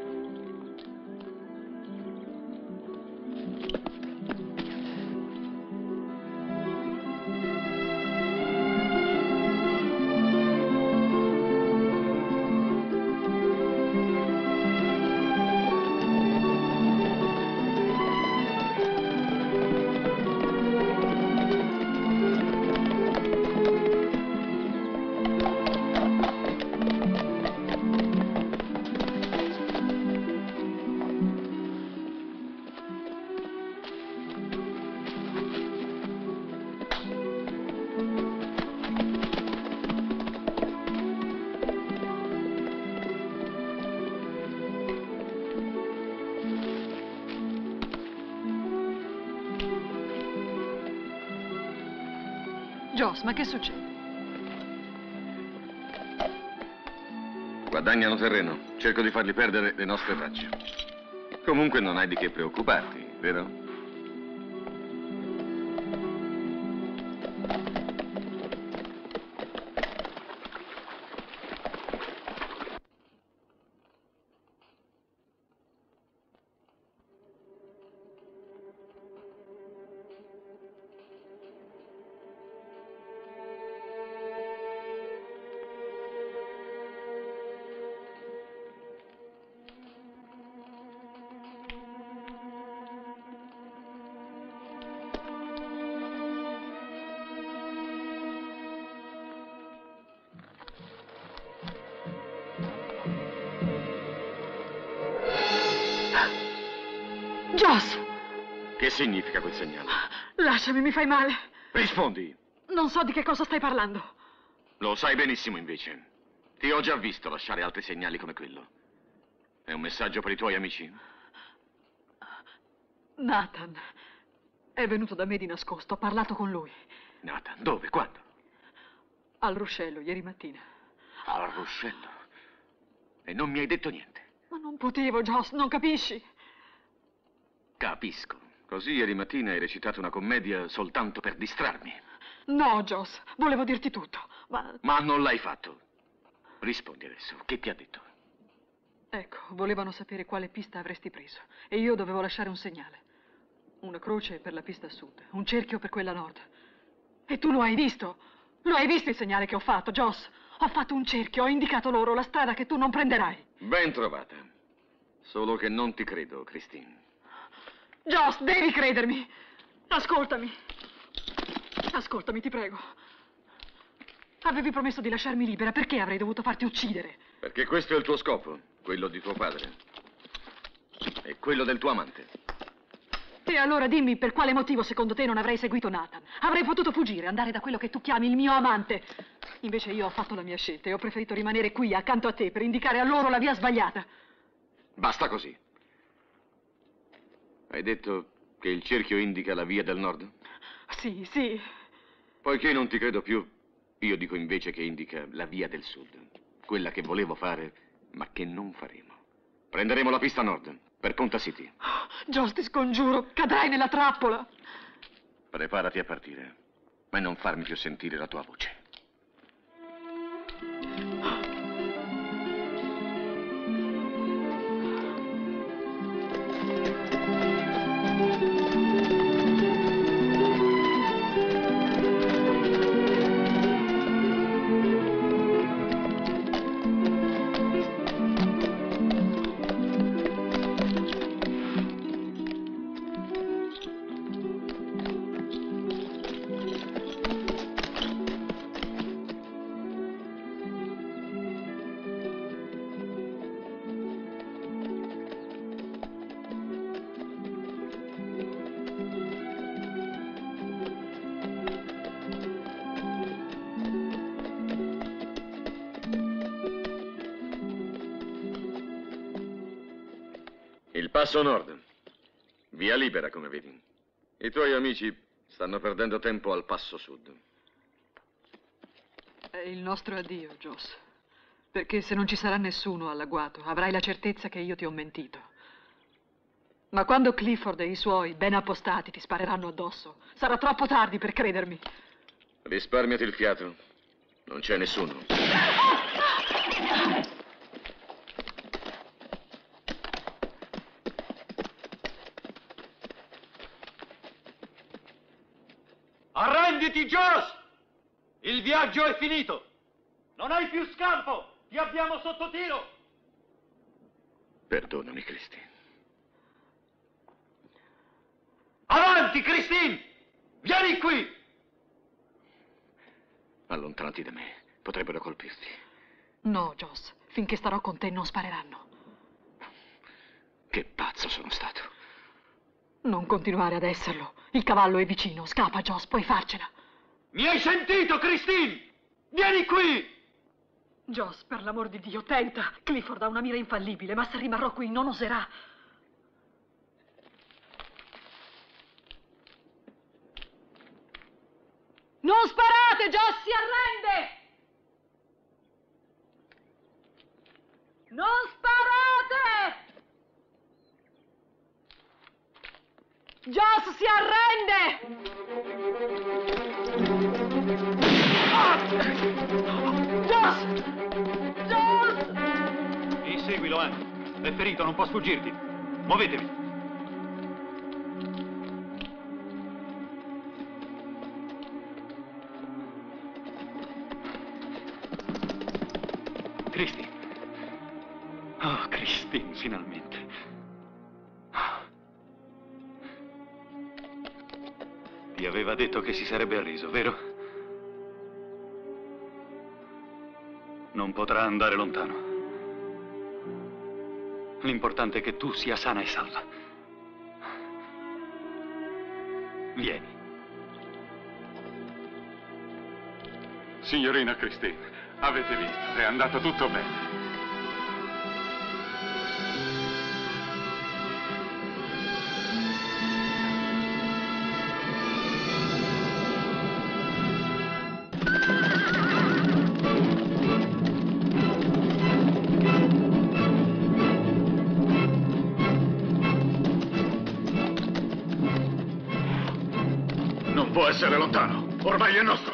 Joss, ma che succede? Guadagnano terreno. Cerco di fargli perdere le nostre tracce. Comunque non hai di che preoccuparti, vero? Joss! Che significa quel segnale? Lasciami, mi fai male. Rispondi. Non so di che cosa stai parlando. Lo sai benissimo, invece. Ti ho già visto lasciare altri segnali come quello. È un messaggio per i tuoi amici? Nathan è venuto da me di nascosto, ho parlato con lui. Nathan, dove? Quando? Al ruscello, ieri mattina. Al ruscello? E non mi hai detto niente? Ma non potevo, Joss, non capisci? Capisco. Così ieri mattina hai recitato una commedia soltanto per distrarmi. No, Joss, volevo dirti tutto, ma... Ma non l'hai fatto. Rispondi adesso, che ti ha detto? Ecco, volevano sapere quale pista avresti preso e io dovevo lasciare un segnale. Una croce per la pista a sud, un cerchio per quella a nord. E tu lo hai visto? Lo hai visto il segnale che ho fatto, Joss? Ho fatto un cerchio, ho indicato loro la strada che tu non prenderai. Ben trovata. Solo che non ti credo, Christine. Joss, devi credermi. Ascoltami. Ascoltami, ti prego. Avevi promesso di lasciarmi libera, perché avrei dovuto farti uccidere? Perché questo è il tuo scopo, quello di tuo padre. E quello del tuo amante. E allora dimmi per quale motivo secondo te non avrei seguito Nathan? Avrei potuto fuggire, andare da quello che tu chiami il mio amante. Invece io ho fatto la mia scelta e ho preferito rimanere qui accanto a te per indicare a loro la via sbagliata. Basta così. Hai detto che il cerchio indica la via del nord? Sì, sì. Poiché non ti credo più, io dico invece che indica la via del sud. Quella che volevo fare, ma che non faremo. Prenderemo la pista nord, per Ponta City. Joss, ti scongiuro, cadrai nella trappola. Preparati a partire, ma non farmi più sentire la tua voce. Il passo nord. Via libera, come vedi. I tuoi amici stanno perdendo tempo al passo sud. È il nostro addio, Joss. Perché se non ci sarà nessuno all'agguato, avrai la certezza che io ti ho mentito. Ma quando Clifford e i suoi, ben appostati, ti spareranno addosso, sarà troppo tardi per credermi. Risparmiati il fiato. Non c'è nessuno. Arrenditi, Joss! Il viaggio è finito! Non hai più scampo! Ti abbiamo sotto tiro! Perdonami, Christine. Avanti, Christine! Vieni qui! Allontanati da me. Potrebbero colpirti. No, Joss. Finché starò con te non spareranno. Che pazzo sono stato. Non continuare ad esserlo. Il cavallo è vicino. Scappa, Joss, puoi farcela. Mi hai sentito, Christine? Vieni qui! Joss, per l'amor di Dio, tenta. Clifford ha una mira infallibile, ma se rimarrò qui non oserà. Non sparate, Joss, si arrende! Non sparate! Joss si arrende! Joss! Joss! Sì, seguilo, Andy. È ferito, non può sfuggirti. Muovetevi. Christine. Oh, Christine, finalmente. Ti aveva detto che si sarebbe arreso, vero? Non potrà andare lontano. L'importante è che tu sia sana e salva. Vieni. Signorina Christine, avete visto, è andato tutto bene. Non può essere lontano, ormai è nostro.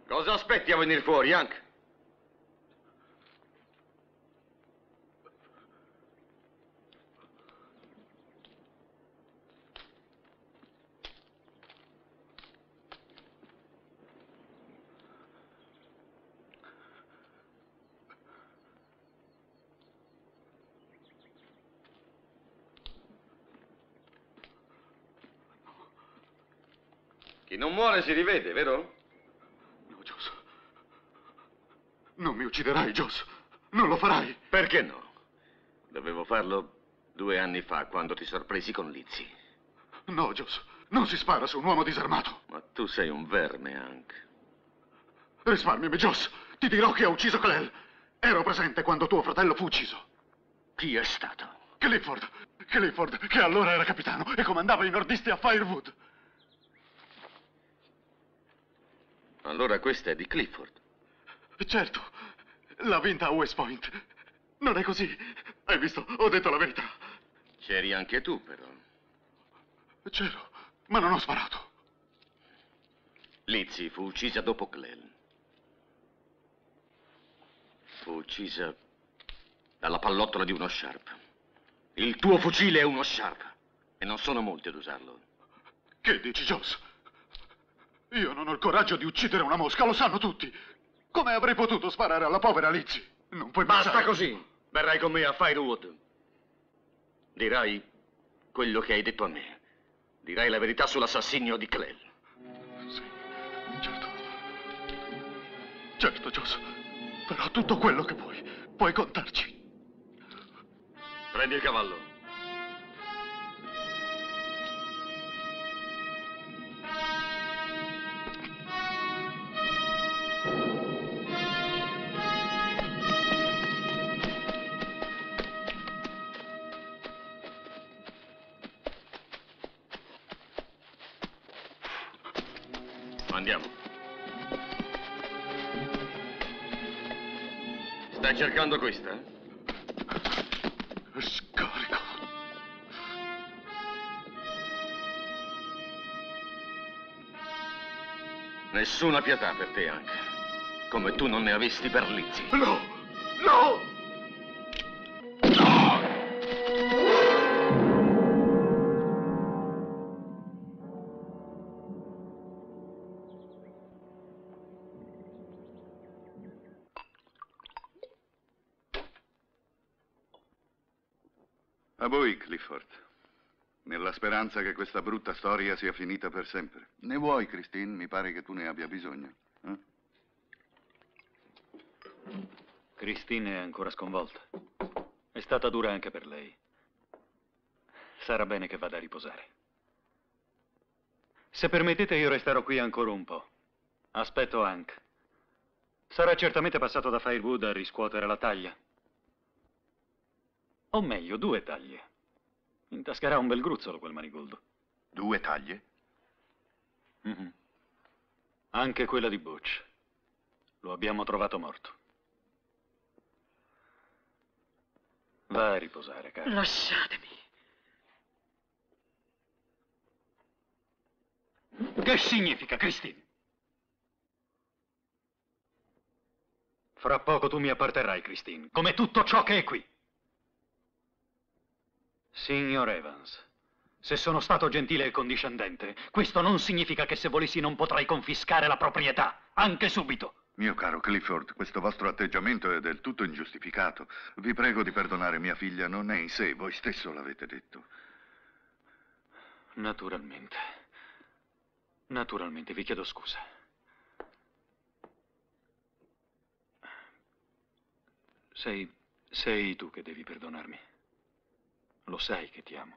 Cosa aspetti a venire fuori, Hank? Chi non muore si rivede, vero? No, Joss. Non mi ucciderai, Joss. Non lo farai. Perché no? Dovevo farlo 2 anni fa, quando ti sorpresi con Lizzie. No, Joss. Non si spara su un uomo disarmato. Ma tu sei un verme, Hank. Risparmiami, Joss. Ti dirò che ha ucciso Clell. Ero presente quando tuo fratello fu ucciso. Chi è stato? Clifford. Clifford, che allora era capitano e comandava i nordisti a Firewood. Allora questa è di Clifford. Certo, l'ha vinta a West Point. Non è così. Hai visto? Ho detto la verità. C'eri anche tu, però. C'ero, ma non ho sparato. Lizzie fu uccisa dopo Clell. Fu uccisa dalla pallottola di uno Sharp. Il tuo fucile è uno Sharp e non sono molti ad usarlo. Che dici, Joss? Io non ho il coraggio di uccidere una mosca, lo sanno tutti. Come avrei potuto sparare alla povera Lizzie? Non puoi Basta pensare... così. Verrai con me a Firewood. Dirai quello che hai detto a me. Dirai la verità sull'assassinio di Clell. Sì, certo. Certo, Joss. Farò tutto quello che puoi. Puoi contarci. Prendi il cavallo. Andiamo. Stai cercando questa? Scarico. Nessuna pietà per te, Hank. Come tu non ne avesti per Lizzie. No! No! A voi, Clifford. Nella speranza che questa brutta storia sia finita per sempre. Ne vuoi, Christine? Mi pare che tu ne abbia bisogno. Christine è ancora sconvolta. È stata dura anche per lei. Sarà bene che vada a riposare. Se permettete, io resterò qui ancora un po'. Aspetto Hank. Sarà certamente passato da Firewood a riscuotere la taglia. O meglio, 2 taglie. Intascherà un bel gruzzolo quel Manigoldo. 2 taglie? Mm-hmm. Anche quella di Butch. Lo abbiamo trovato morto. Va a riposare, caro. Lasciatemi. Che significa, Christine? Fra poco tu mi apparterrai, Christine, come tutto ciò che è qui. Signor Evans, se sono stato gentile e condiscendente, questo non significa che se volessi non potrai confiscare la proprietà, anche subito. Mio caro Clifford, questo vostro atteggiamento è del tutto ingiustificato. Vi prego di perdonare mia figlia, non è in sé, voi stesso l'avete detto. Naturalmente. Naturalmente, vi chiedo scusa. Sei tu che devi perdonarmi. Lo sai che ti amo.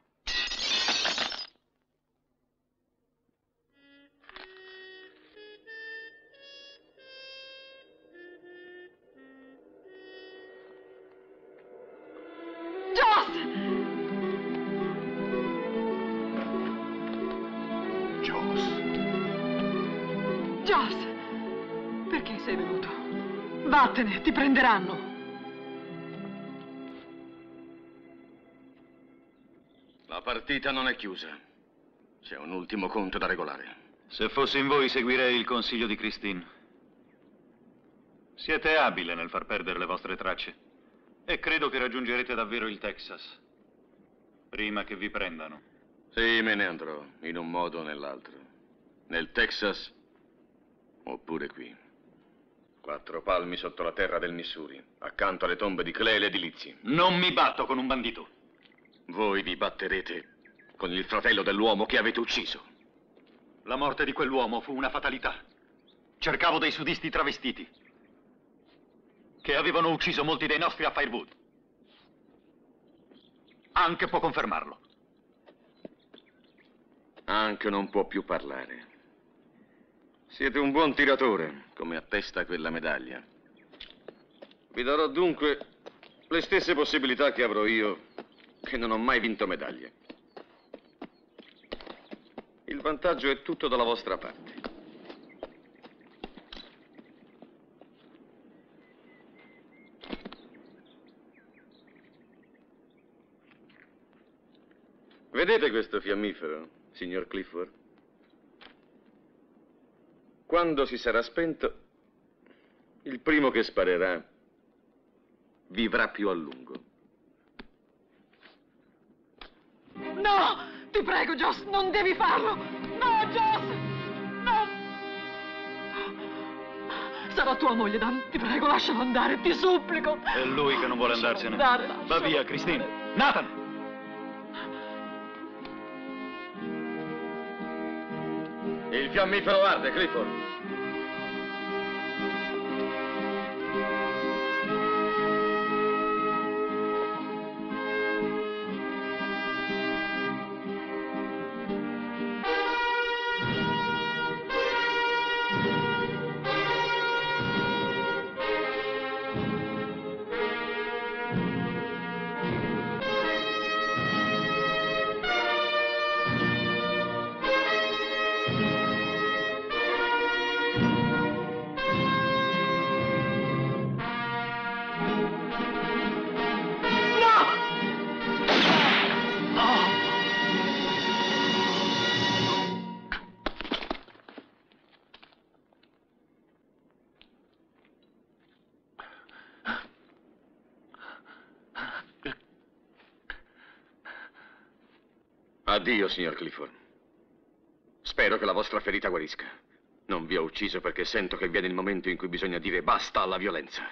Joss, perché sei venuto? Vattene, ti prenderanno. La partita non è chiusa. C'è un ultimo conto da regolare. Se fossi in voi seguirei il consiglio di Christine. Siete abile nel far perdere le vostre tracce e credo che raggiungerete davvero il Texas prima che vi prendano. Sì, me ne andrò, in un modo o nell'altro. Nel Texas oppure qui. 4 palmi sotto la terra del Missouri, accanto alle tombe di Clay e di Lizzie. Non mi batto con un bandito. Voi vi batterete con il fratello dell'uomo che avete ucciso. La morte di quell'uomo fu una fatalità. Cercavo dei sudisti travestiti che avevano ucciso molti dei nostri a Firewood. Anche può confermarlo. Anche non può più parlare. Siete un buon tiratore, come attesta quella medaglia. Vi darò dunque le stesse possibilità che avrò io, che non ho mai vinto medaglie. Il vantaggio è tutto dalla vostra parte. Vedete questo fiammifero, signor Clifford? Quando si sarà spento, il primo che sparerà vivrà più a lungo. No! Ti prego, Joss, non devi farlo! No, Joss! No! Sarà tua moglie, Dan. Ti prego, lascialo andare, ti supplico. È lui che non vuole andarsene. Va via, Christine. Nathan! Il fiammifero arde, Clifford. Addio, signor Clifford. Spero che la vostra ferita guarisca. Non vi ho ucciso perché sento che viene il momento in cui bisogna dire basta alla violenza.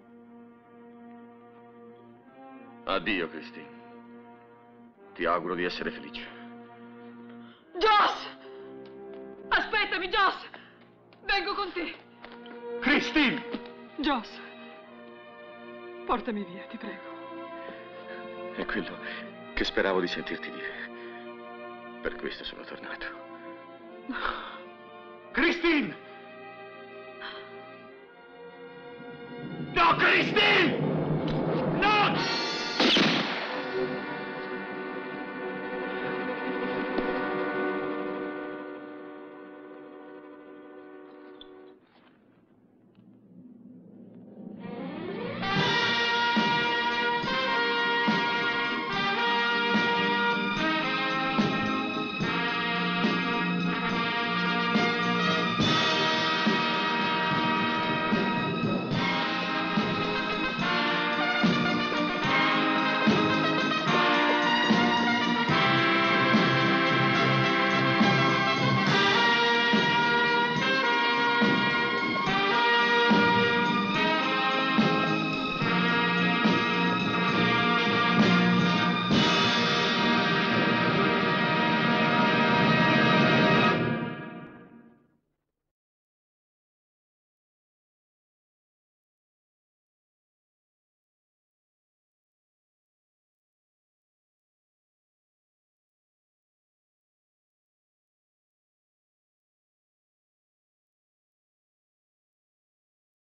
Addio, Christine. Ti auguro di essere felice. Joss! Aspettami, Joss! Vengo con te. Christine! Joss, portami via, ti prego. È quello che speravo di sentirti dire. Per questo sono tornato. Christine! No, Christine!